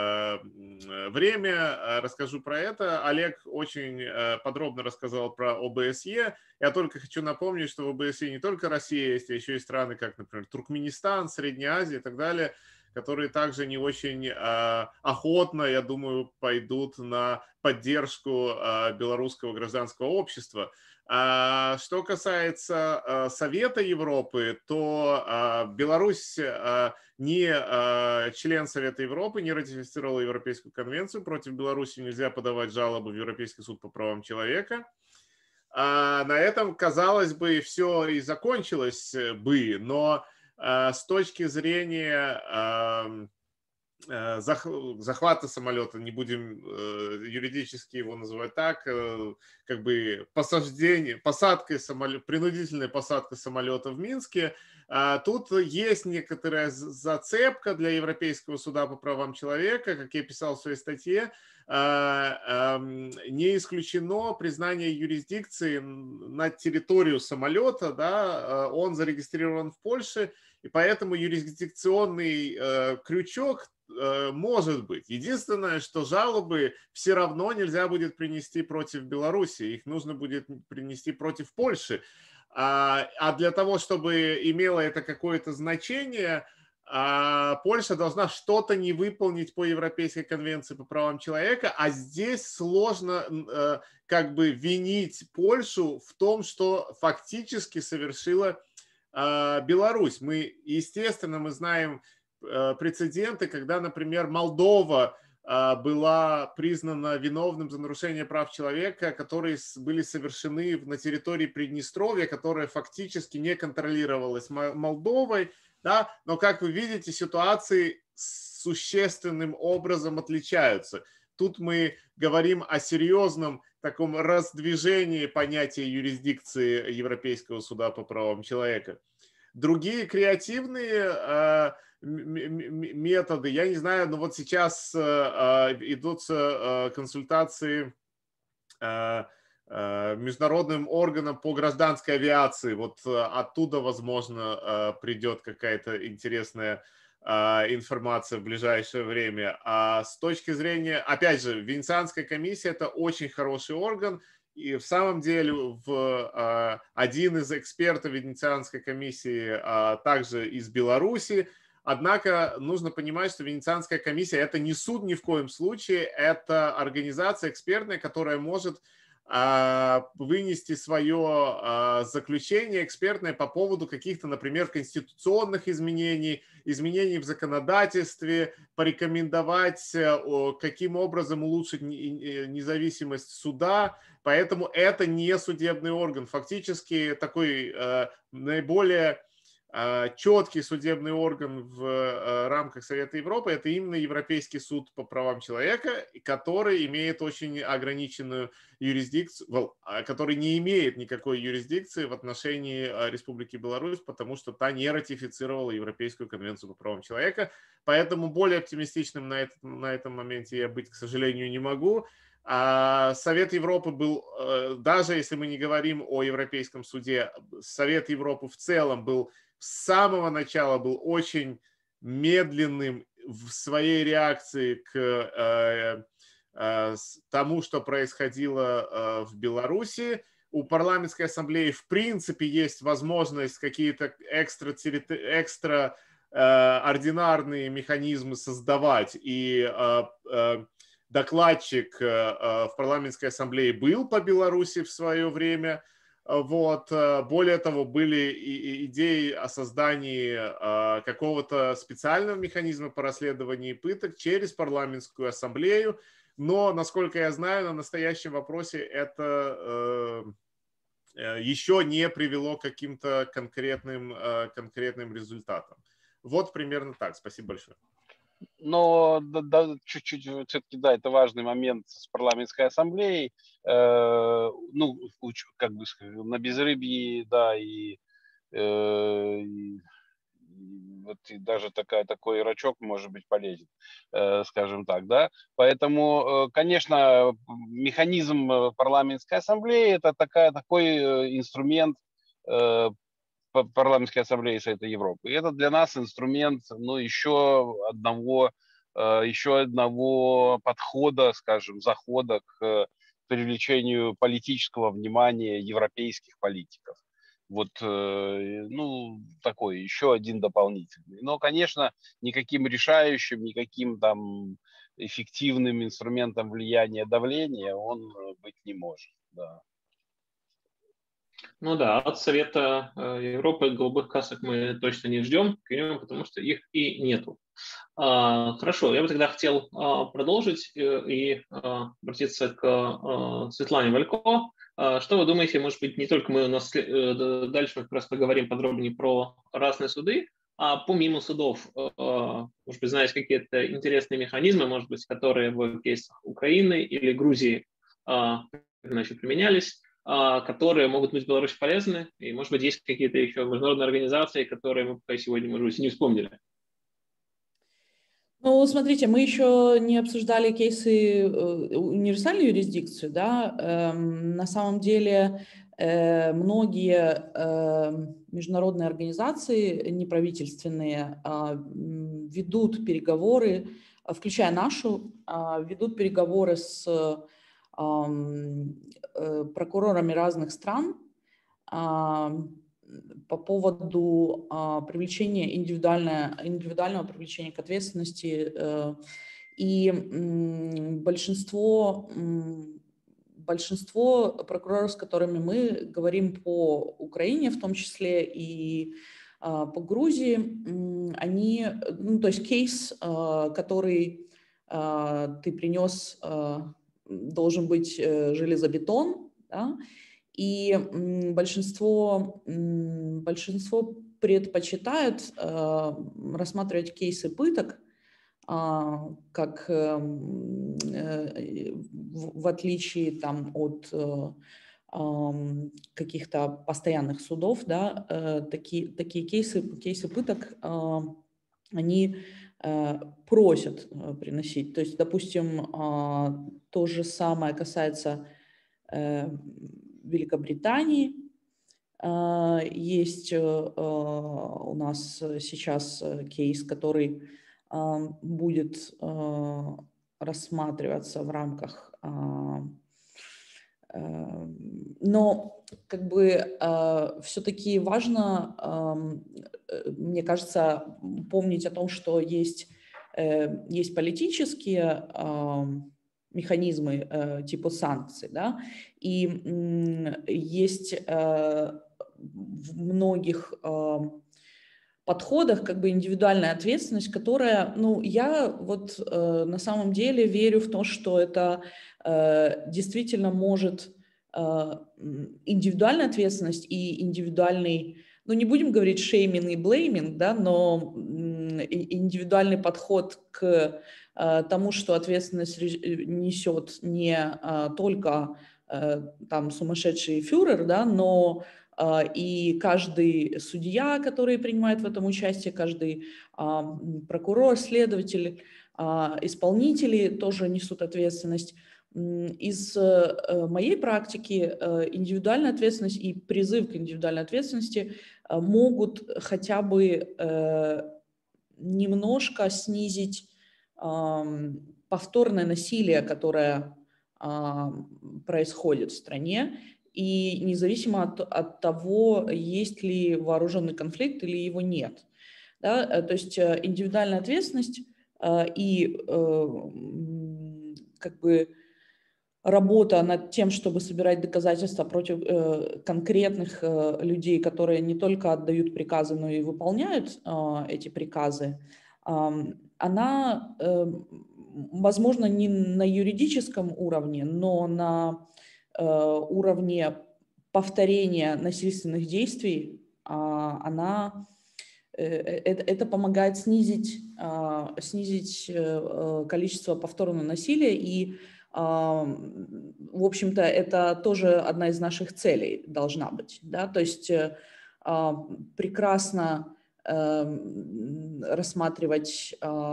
время, расскажу про это. Олег очень подробно рассказал про о бэ эс е. Я только хочу напомнить, что в о бэ эс е не только Россия есть, а еще и страны, как, например, Туркменистан, Средняя Азия и так далее, которые также не очень охотно, я думаю, пойдут на поддержку белорусского гражданского общества. Что касается Совета Европы, то Беларусь не член Совета Европы, не ратифицировала Европейскую конвенцию. Против Беларуси нельзя подавать жалобу в Европейский суд по правам человека. На этом, казалось бы, все и закончилось бы, но с точки зрения захвата самолета, не будем юридически его называть так, как бы посаждение, посадкой самолета, принудительной посадкой самолета в Минске, тут есть некоторая зацепка для Европейского суда по правам человека, как я писал в своей статье, не исключено признание юрисдикции на территорию самолета, да, он зарегистрирован в Польше, и поэтому юрисдикционный крючок может быть. Единственное, что жалобы все равно нельзя будет принести против Беларуси, их нужно будет принести против Польши. А для того, чтобы имело это какое-то значение, Польша должна что-то не выполнить по Европейской конвенции по правам человека, а здесь сложно как бы винить Польшу в том, что фактически совершила Беларусь. Мы, естественно, мы знаем прецеденты, когда, например, Молдова была признана виновным за нарушение прав человека, которые были совершены на территории Приднестровья, которая фактически не контролировалась Молдовой. Да? Но, как вы видите, ситуации существенным образом отличаются. Тут мы говорим о серьезном таком раздвижении понятия юрисдикции Европейского суда по правам человека. Другие креативные э, методы, я не знаю, но вот сейчас э, идут э, консультации э, э, международным органам по гражданской авиации. Вот э, оттуда, возможно, э, придет какая-то интересная информация в ближайшее время. А с точки зрения, опять же, Венецианская комиссия – это очень хороший орган, и в самом деле в, один из экспертов Венецианской комиссии также из Беларуси. Однако нужно понимать, что Венецианская комиссия – это не суд ни в коем случае, это организация экспертная, которая может вынести свое заключение экспертное по поводу каких-то, например, конституционных изменений, изменений в законодательстве, порекомендовать, каким образом улучшить независимость суда. Поэтому это не судебный орган. Фактически такой наиболее четкий судебный орган в рамках Совета Европы – это именно Европейский суд по правам человека, который имеет очень ограниченную юрисдикцию, который не имеет никакой юрисдикции в отношении Республики Беларусь, потому что та не ратифицировала Европейскую конвенцию по правам человека. Поэтому более оптимистичным на этом, на этом моменте я быть, к сожалению, не могу. А Совет Европы был, даже если мы не говорим о Европейском суде, Совет Европы в целом был с самого начала был очень медленным в своей реакции к э, э, тому, что происходило э, в Беларуси. У парламентской ассамблеи в принципе есть возможность какие-то экстра, экстра э, ординарные механизмы создавать. И э, э, докладчик э, в парламентской ассамблее был по Беларуси в свое время. Вот. Более того, были идеи о создании какого-то специального механизма по расследованию пыток через парламентскую ассамблею, но, насколько я знаю, на настоящем вопросе это еще не привело к каким-то конкретным, конкретным результатам. Вот примерно так. Спасибо большое. Но да, да, чуть-чуть все-таки, да, это важный момент с парламентской ассамблеей. Э, ну, как бы на безрыбье, да, и, э, и вот и даже такая, такой рачок может быть полезен, э, скажем так, да. Поэтому, э, конечно, механизм парламентской ассамблеи это такая, такой инструмент э, парламентской ассамблеи Совета Европы. И это для нас инструмент, ну, еще одного, еще одного подхода, скажем, захода к привлечению политического внимания европейских политиков. Вот, ну, такой еще один дополнительный. Но, конечно, никаким решающим, никаким там эффективным инструментом влияния, давления он быть не может, да. Ну да, от Совета Европы голубых касок мы точно не ждем, потому что их и нету. Хорошо, я бы тогда хотел продолжить и обратиться к Светлане Валько. Что вы думаете, может быть, не только мы у нас дальше мы как раз поговорим подробнее про разные суды, а помимо судов, может быть, знаете какие-то интересные механизмы, может быть, которые в кейсах Украины или Грузии иначе применялись, которые могут быть в Беларуси полезны, и, может быть, есть какие-то еще международные организации, которые мы пока сегодня, может быть, не вспомнили. Ну, смотрите, мы еще не обсуждали кейсы универсальной юрисдикции, да, на самом деле многие международные организации неправительственные ведут переговоры, включая нашу, ведут переговоры с прокурорами разных стран по поводу а, привлечения индивидуального, индивидуального привлечения к ответственности. Э, и м, большинство, м, большинство прокуроров, с которыми мы говорим по Украине, в том числе и а, по Грузии, м, они, ну, то есть кейс, а, который а, ты принес, а, должен быть а, железобетон, да? И большинство, большинство предпочитают э, рассматривать кейсы пыток, как в отличие там от каких-то постоянных судов, да, такие, такие кейсы, кейсы пыток, они просят приносить. То есть, допустим, то же самое касается Великобритании. Есть у нас сейчас кейс, который будет рассматриваться в рамках, но как бы все-таки важно, мне кажется, помнить о том, что есть, есть политические механизмы типа санкций, да, и есть в многих подходах как бы индивидуальная ответственность, которая, ну, я вот э, на самом деле верю в то, что это э, действительно может э, индивидуальная ответственность и индивидуальный, ну, не будем говорить шейминг и блейминг, да, но э, индивидуальный подход к э, тому, что ответственность несет не э, только э, там сумасшедший фюрер, да, но и каждый судья, который принимает в этом участие, каждый а, прокурор, следователь, а, исполнители тоже несут ответственность. Из а, моей практики а, индивидуальная ответственность и призыв к индивидуальной ответственности а, могут хотя бы а, немножко снизить а, повторное насилие, которое а, происходит в стране. И независимо от, от того, есть ли вооруженный конфликт или его нет. Да? То есть индивидуальная ответственность и как бы работа над тем, чтобы собирать доказательства против конкретных людей, которые не только отдают приказы, но и выполняют эти приказы, она, возможно, не на юридическом уровне, но на уровне повторения насильственных действий, она, это, это помогает снизить, снизить количество повторного насилия, и, в общем-то, это тоже одна из наших целей должна быть. Да? То есть прекрасно рассматривать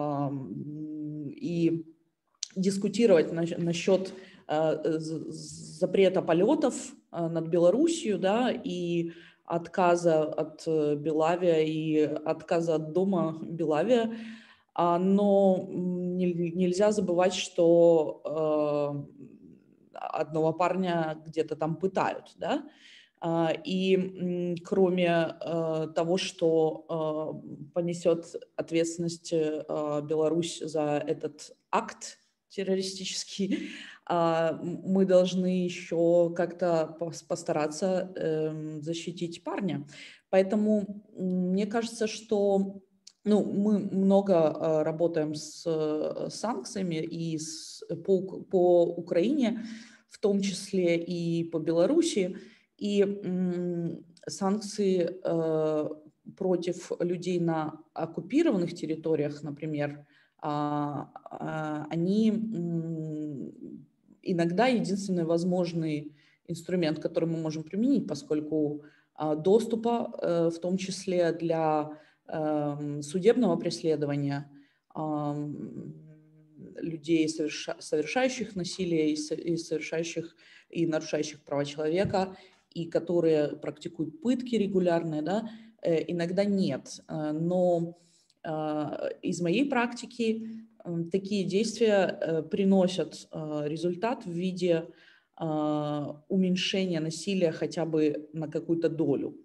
и дискутировать насчет запрета полетов над Белоруссией, да, и отказа от Белавия и отказа от дома Белавия, но нельзя забывать, что одного парня где-то там пытают, да, и кроме того, что понесет ответственность Беларусь за этот акт террористический, мы должны еще как-то постараться защитить парня. Поэтому мне кажется, что ну, мы много работаем с санкциями и с, по, по Украине, в том числе и по Беларуси. И санкции против людей на оккупированных территориях, например, они иногда единственный возможный инструмент, который мы можем применить, поскольку доступа, в том числе для судебного преследования людей, совершающих насилие и совершающих и нарушающих права человека, и которые практикуют пытки регулярные, да, иногда нет. Но из моей практики такие действия приносят результат в виде уменьшения насилия хотя бы на какую-то долю.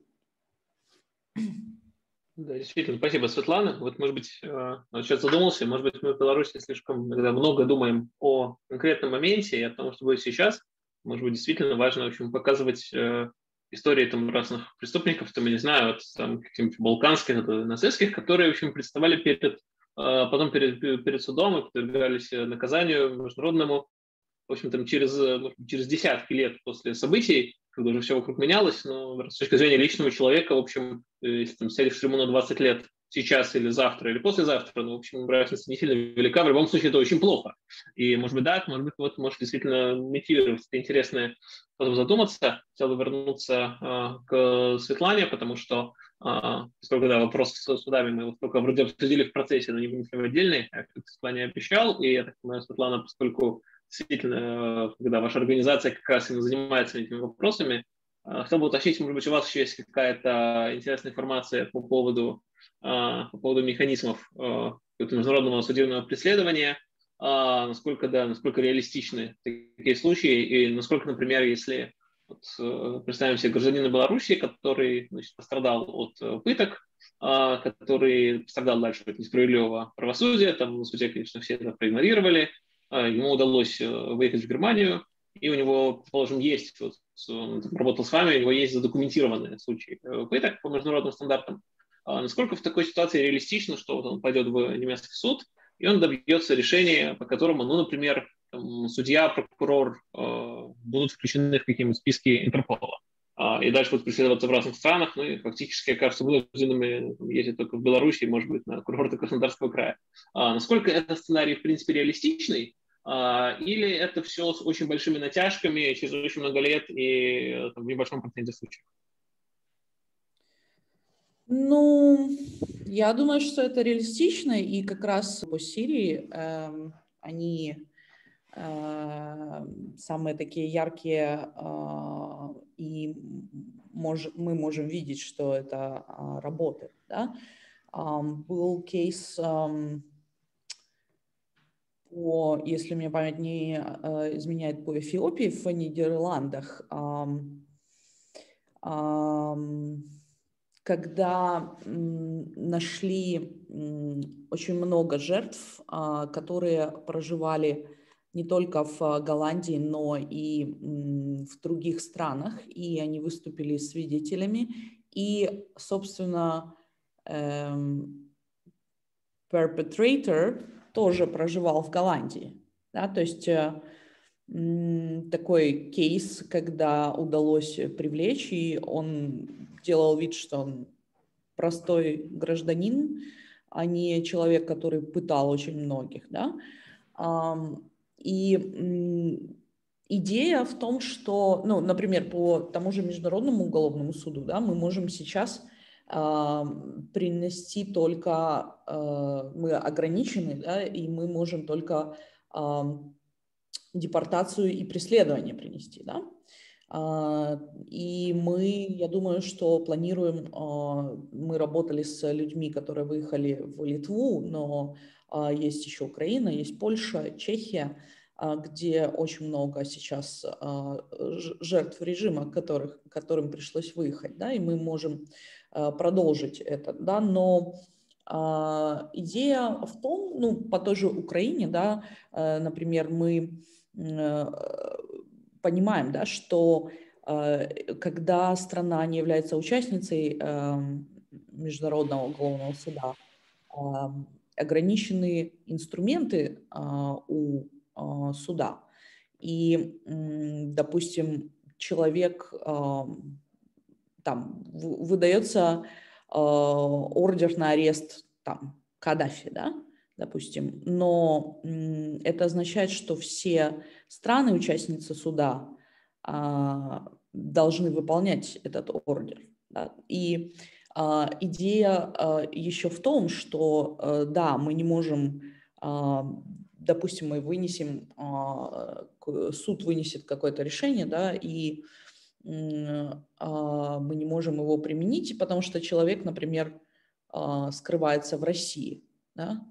Да, действительно, спасибо, Светлана. Вот, может быть, сейчас задумался, может быть, мы в Беларуси слишком много думаем о конкретном моменте и о том, что будет сейчас. Может быть, действительно важно, в общем, показывать истории там разных преступников, там, я не знаю, вот, там, каких-нибудь балканских, нацистских, которые, в общем, представали перед, потом перед, перед судом и подвергались наказанию международному, в общем, там, через, через десятки лет после событий, когда уже все вокруг менялось, но с точки зрения личного человека, в общем, если там сядешь в тюрьму на двадцать лет сейчас или завтра, или послезавтра, ну, в общем, разница не сильно велика. В любом случае, это очень плохо. И, может быть, да, может быть, вот, может действительно мотивировать. Это интересно потом задуматься. Хотел бы вернуться э, к Светлане, потому что, э, поскольку, да, вопрос с судами мы вот только вроде обсудили в процессе, но не вынесли в отдельный, как Светлане обещал. И я так понимаю, Светлана, поскольку действительно, когда ваша организация как раз именно занимается этими вопросами, хотел бы уточнить, может быть, у вас еще есть какая-то интересная информация по поводу, по поводу механизмов международного судебного преследования, насколько, да, насколько реалистичны такие случаи, и насколько, например, если вот, представим себе гражданина Беларуси, который, значит, пострадал от пыток, который пострадал дальше от несправедливого правосудия, там на суде, конечно, все это проигнорировали, ему удалось выехать в Германию, и у него, предположим, есть, вот, он работал с вами, у него есть задокументированные случаи пыток по международным стандартам. А насколько в такой ситуации реалистично, что вот он пойдет в немецкий суд, и он добьется решения, по которому, ну, например, там, судья, прокурор э, будут включены в какие-нибудь списки Интерпола. А, и дальше будут преследоваться в разных странах, ну и фактически, кажется, вынужденными ездить только в Беларуси, может быть, на курорты Краснодарского края. А, насколько этот сценарий, в принципе, реалистичный, а, или это все с очень большими натяжками через очень много лет и там, в небольшом проценте случаев? Ну, я думаю, что это реалистично, и как раз по Сирии э, они э, самые такие яркие, э, и мож, мы можем видеть, что это э, работает. Да? Э, был кейс э, по, если мне память не э, изменяет, по Эфиопии в Нидерландах. Э, э, когда нашли очень много жертв, которые проживали не только в Голландии, но и в других странах, и они выступили свидетелями. И, собственно, perpetrator тоже проживал в Голландии. Да? То есть такой кейс, когда удалось привлечь, и он делал вид, что он простой гражданин, а не человек, который пытал очень многих. Да? И идея в том, что, ну, например, по тому же Международному уголовному суду, да, мы можем сейчас принести только, мы ограничены, да, и мы можем только депортацию и преследование принести, да. И мы, я думаю, что планируем, мы работали с людьми, которые выехали в Литву, но есть еще Украина, есть Польша, Чехия, где очень много сейчас жертв режима, которых, которым пришлось выехать, да, и мы можем продолжить это, да, но идея в том, ну, по той же Украине, да, например, мы понимаем, да, что э, когда страна не является участницей э, Международного уголовного суда, э, ограничены инструменты э, у э, суда. И, э, допустим, человек, э, там, в, выдается э, ордер на арест там, Каддафи, да, допустим, но это означает, что все страны, участницы суда, должны выполнять этот ордер. Да? И а, идея а, еще в том, что, а, да, мы не можем, а, допустим, мы вынесем, а, суд вынесет какое-то решение, да, и а, мы не можем его применить, потому что человек, например, а, скрывается в России, да,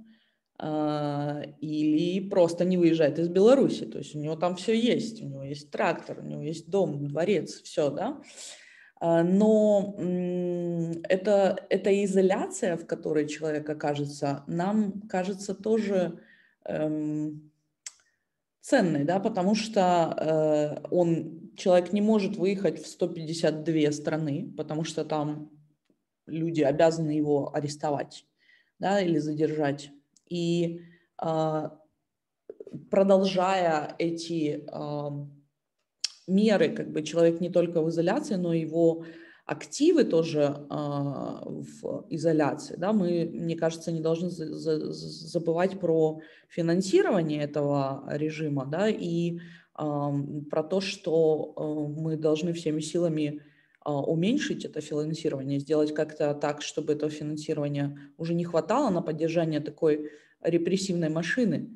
или просто не выезжает из Беларуси, то есть у него там все есть, у него есть трактор, у него есть дом, дворец, все, да, но это, эта изоляция, в которой человек окажется, нам кажется тоже эм, ценной, да, потому что э, он, человек не может выехать в сто пятьдесят две страны, потому что там люди обязаны его арестовать, да, или задержать. И э, продолжая эти э, меры, как бы человек не только в изоляции, но его активы тоже в изоляции, да, мы, мне кажется, не должны забывать про финансирование этого режима, да, и про то, что мы должны всеми силами уменьшить это финансирование, сделать как-то так, чтобы этого финансирования уже не хватало на поддержание такой репрессивной машины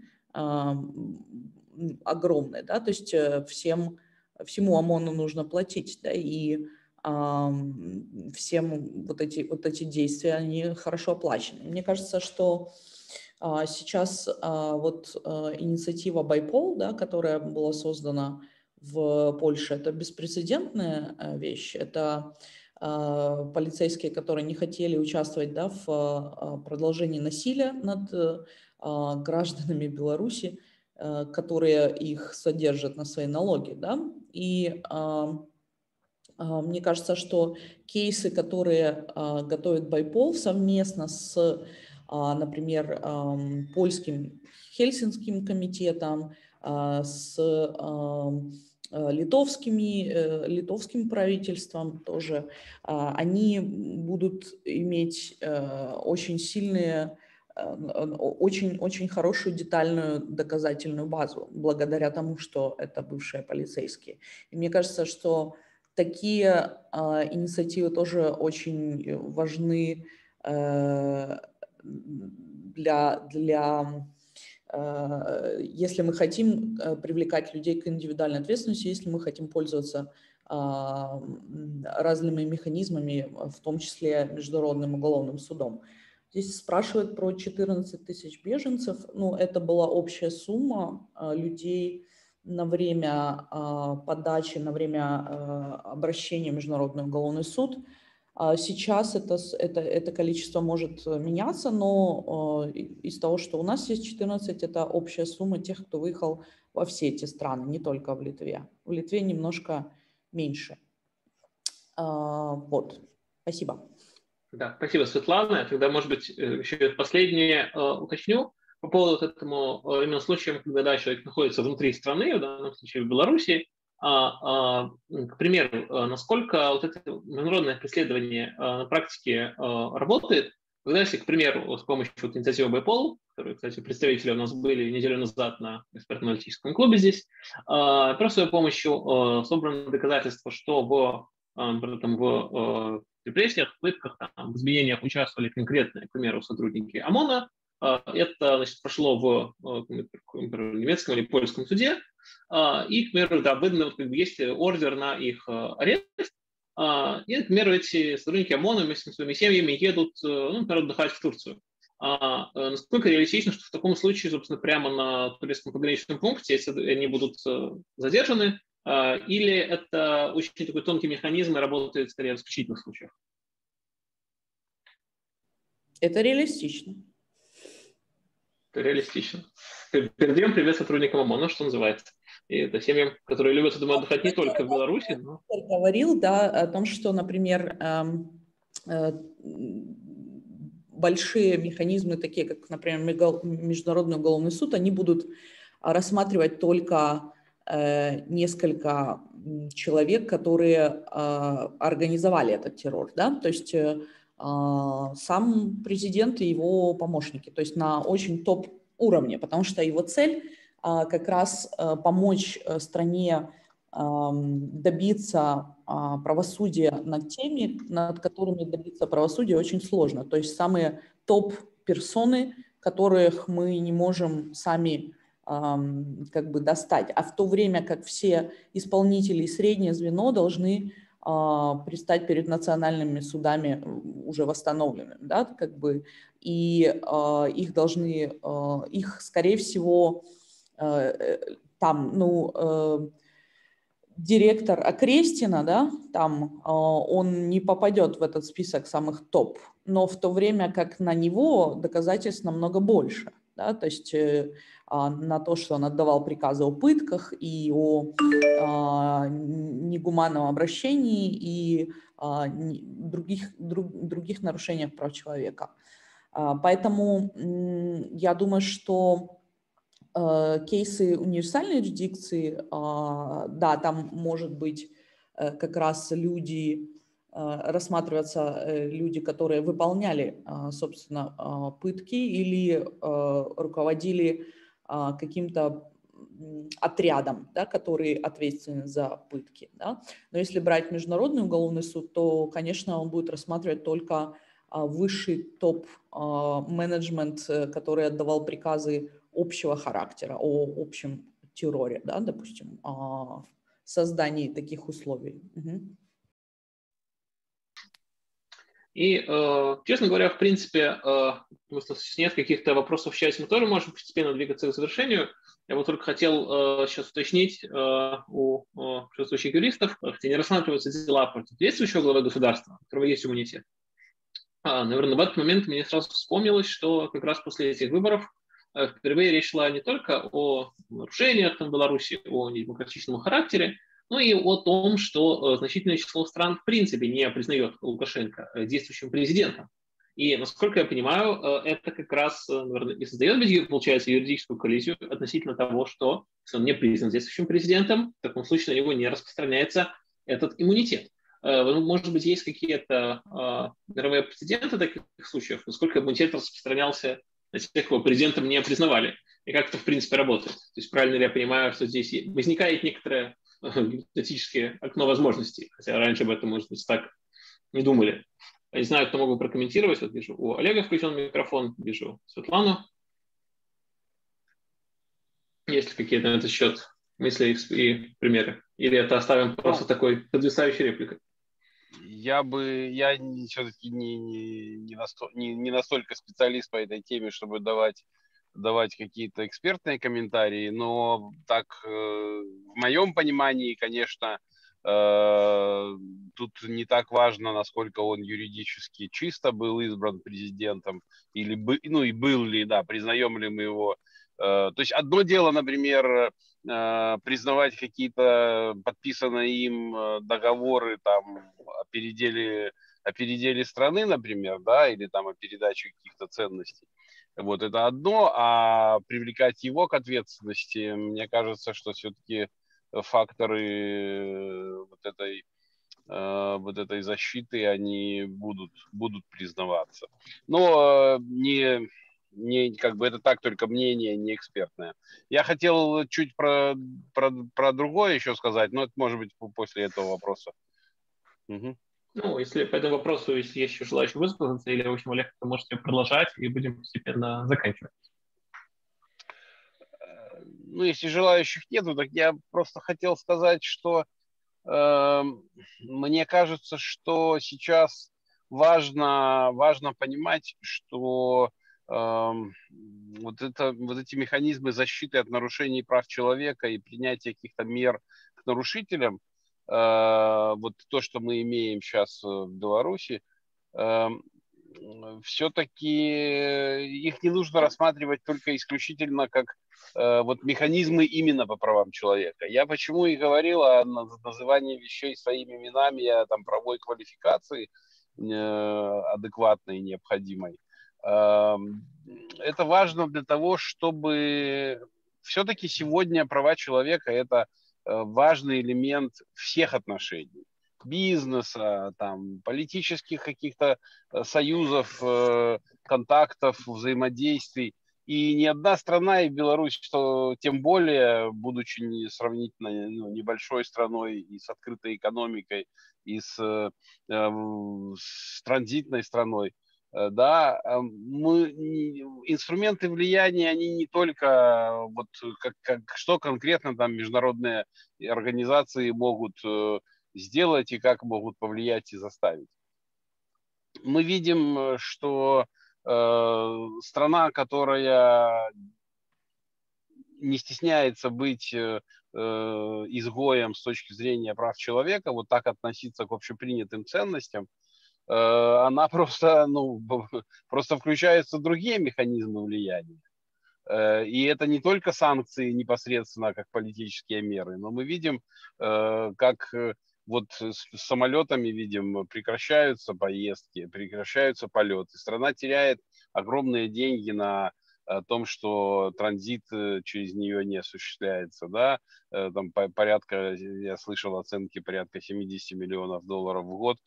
огромной, да, то есть всем, всему ОМОНу нужно платить, да, и всем вот эти, вот эти действия, они хорошо оплачены. Мне кажется, что сейчас вот инициатива Байпол, да, которая была создана в Польше, это беспрецедентная вещь. Это полицейские, которые не хотели участвовать, да, в продолжении насилия над гражданами Беларуси, которые их содержат на свои налоги, да, и мне кажется, что кейсы, которые готовит Байпол совместно с, например, польским Хельсинским комитетом, с литовскими, литовским правительством тоже, они будут иметь очень сильные, очень, очень хорошую детальную доказательную базу, благодаря тому, что это бывшие полицейские. И мне кажется, что такие э, инициативы тоже очень важны э, для, для э, если мы хотим привлекать людей к индивидуальной ответственности, если мы хотим пользоваться э, разными механизмами, в том числе Международным уголовным судом. Здесь спрашивают про четырнадцать тысяч беженцев. Ну, это была общая сумма э, людей на время э, подачи, на время э, обращения в Международный уголовный суд. А сейчас это, это, это количество может меняться, но э, из того, что у нас есть четырнадцать, это общая сумма тех, кто выехал во все эти страны, не только в Литве. В Литве немножко меньше. А, вот. Спасибо. Да, спасибо, Светлана. Тогда, может быть, еще последнее э, уточню по поводу вот этому э, именно случая, когда да, человек находится внутри страны, в данном случае в Беларуси. А, а, к примеру, насколько вот это международное преследование а, на практике а, работает, когда если, к примеру, с помощью вот инициативы Байпол, которые, кстати, представители у нас были неделю назад на экспертно-аналитическом клубе здесь, а, просто с помощью а, собраны доказательства, что в, а, там, в а, репрессиях, пытках, там, в изменениях участвовали конкретные, к примеру, сотрудники ОМОНа. А, это, значит, прошло в, в немецком или польском суде. И, к примеру, да, выдано, вот, как бы, есть ордер на их арест, и, к примеру, эти сотрудники ОМОНа вместе с своими семьями едут, ну, например, отдыхать в Турцию. А насколько реалистично, что в таком случае, собственно, прямо на турецком пограничном пункте, если они будут задержаны, или это очень такой тонкий механизм и работает скорее в исключительных случаях? Это реалистично. Это реалистично. Передаем привет сотрудникам ОМОНа, что называется. И это семьям, которые любят, думаю, отдыхать не только в Беларуси, но... Я говорил, да, о том, что, например, большие механизмы, такие как, например, Международный уголовный суд, они будут рассматривать только несколько человек, которые организовали этот террор, да, то есть сам президент и его помощники, то есть на очень топ уровне, потому что его цель как раз помочь стране добиться правосудия над теми, над которыми добиться правосудия очень сложно. То есть самые топ-персоны, которых мы не можем сами как бы достать. А в то время как все исполнители и среднее звено должны предстать перед национальными судами уже восстановленными, да, как бы, и их должны, их, скорее всего, там, ну, директор Окрестина, да, там он не попадет в этот список самых топ, но в то время как на него доказательств намного больше, да, то есть на то, что он отдавал приказы о пытках и о негуманном обращении и других, друг, других нарушениях прав человека. Поэтому я думаю, что кейсы универсальной юрисдикции, да, там может быть как раз люди рассматриваться люди, которые выполняли, собственно, пытки или руководили каким-то отрядом, да, который ответственен за пытки. Да. Но если брать Международный уголовный суд, то, конечно, он будет рассматривать только высший топ-менеджмент, который отдавал приказы общего характера о общем терроре, да, допустим, о создании таких условий. Угу. И, э, честно говоря, в принципе, э, нет каких-то вопросов в чате, мы тоже можем постепенно двигаться к завершению. Я вот только хотел э, сейчас уточнить э, у э, присутствующих юристов, хотя не рассматриваются дела против действующего главы государства, у которого есть иммунитет. А, наверное, в этот момент мне сразу вспомнилось, что как раз после этих выборов э, впервые речь шла не только о нарушениях в Беларуси, о недемократичном характере, ну и о том, что значительное число стран в принципе не признает Лукашенко действующим президентом. И, насколько я понимаю, это как раз, наверное, и создает, получается, юридическую коллизию относительно того, что если он не признан действующим президентом, в таком случае на него не распространяется этот иммунитет. Может быть, есть какие-то мировые прецеденты таких случаев, насколько иммунитет распространялся на тех, кого президентом не признавали, и как это, в принципе, работает. То есть правильно ли я понимаю, что здесь возникает некоторое гипотетическое окно возможностей, хотя раньше об этом, может быть, так не думали. Я не знаю, кто мог бы прокомментировать. Вот вижу, у Олега включен микрофон, вижу Светлану. Есть ли какие-то на этот счет мысли и примеры? Или это оставим просто такой подвисающей репликой? Я бы, я все-таки не, не, не, насто, не, не настолько специалист по этой теме, чтобы давать давать какие-то экспертные комментарии, но так э, в моем понимании, конечно, э, тут не так важно, насколько он юридически чисто был избран президентом, или бы, ну и был ли, да, признаем ли мы его. Э, то есть одно дело, например, э, признавать какие-то подписанные им договоры там о переделе, о переделе страны, например, да, или там о передаче каких-то ценностей. Вот это одно, а привлекать его к ответственности, мне кажется, что все-таки факторы вот этой, вот этой защиты, они будут, будут признаваться. Но не, не, как бы это так только мнение, не экспертное. Я хотел чуть про, про, про другое еще сказать, но это может быть после этого вопроса. Угу. Ну, если по этому вопросу, если есть еще желающие высказаться, или, в общем, Олег, вы можете продолжать, и будем постепенно заканчивать. Ну, если желающих нету, так я просто хотел сказать, что э, мне кажется, что сейчас важно, важно понимать, что э, вот, это, вот эти механизмы защиты от нарушений прав человека и принятия каких-то мер к нарушителям, вот то, что мы имеем сейчас в Беларуси, все-таки их не нужно рассматривать только исключительно как вот механизмы именно по правам человека. Я почему и говорил о назывании вещей своими именами, о там, правовой квалификации адекватной и необходимой. Это важно для того, чтобы все-таки сегодня права человека – это важный элемент всех отношений. Бизнеса, там, политических каких-то союзов, контактов, взаимодействий. И ни одна страна, и Беларусь, что тем более, будучи не сравнительно ну, небольшой страной и с открытой экономикой, и с, э, с транзитной страной, да, мы, инструменты влияния, они не только вот как, как, что конкретно там международные организации могут сделать и как могут повлиять и заставить. Мы видим, что э, страна, которая не стесняется быть э, изгоем с точки зрения прав человека, вот так относиться к общепринятым ценностям, она просто, ну, просто включаются другие механизмы влияния. И это не только санкции непосредственно как политические меры, но мы видим, как вот с самолетами видим, прекращаются поездки, прекращаются полеты. Страна теряет огромные деньги на том, что транзит через нее не осуществляется, да, там порядка, я слышал оценки порядка семьдесят миллионов долларов в год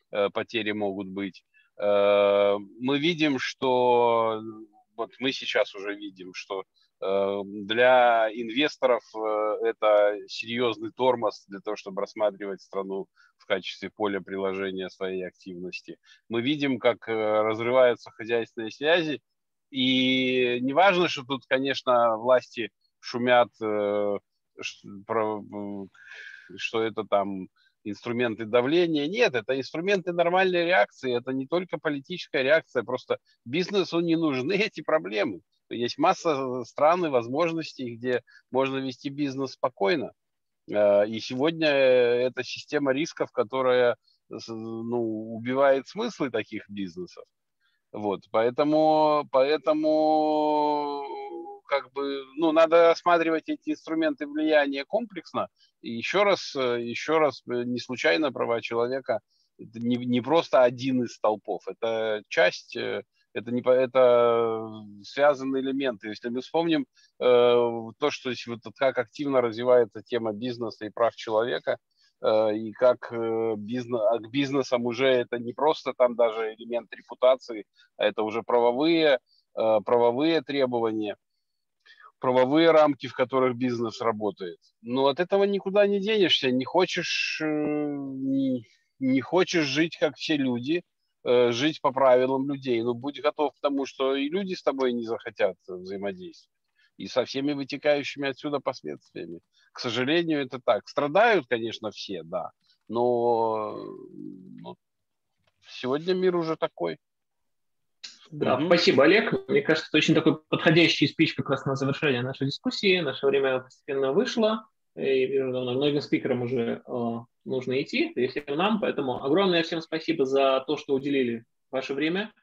потери могут быть. Мы видим, что вот мы сейчас уже видим, что для инвесторов это серьезный тормоз для того, чтобы рассматривать страну в качестве поля приложения своей активности. Мы видим, как разрываются хозяйственные связи, и не важно, что тут, конечно, власти шумят, что это там инструменты давления. Нет, это инструменты нормальной реакции, это не только политическая реакция, просто бизнесу не нужны эти проблемы. Есть масса стран и возможностей, где можно вести бизнес спокойно. И сегодня это система рисков, которая, ну, убивает смыслы таких бизнесов. Вот, поэтому, поэтому как бы, ну, надо рассматривать эти инструменты влияния комплексно. И еще раз, еще раз, не случайно права человека это не, не просто один из столпов, это часть, это, не, это связанные элементы. Если мы вспомним э, то, что вот, как активно развивается тема бизнеса и прав человека, э, и как э, бизнес, а к бизнесам уже это не просто там даже элемент репутации, а это уже правовые, э, правовые требования, правовые рамки, в которых бизнес работает. Но от этого никуда не денешься. Не хочешь, не, не хочешь жить, как все люди, жить по правилам людей. Но будь готов к тому, что и люди с тобой не захотят взаимодействовать. И со всеми вытекающими отсюда последствиями. К сожалению, это так. Страдают, конечно, все, да. Но, но сегодня мир уже такой. Да, угу. Спасибо, Олег. Мне кажется, это очень такой подходящий спич как раз на завершение нашей дискуссии. Наше время постепенно вышло, и вижу, многим спикерам уже э, нужно идти, и всем нам. Поэтому огромное всем спасибо за то, что уделили ваше время.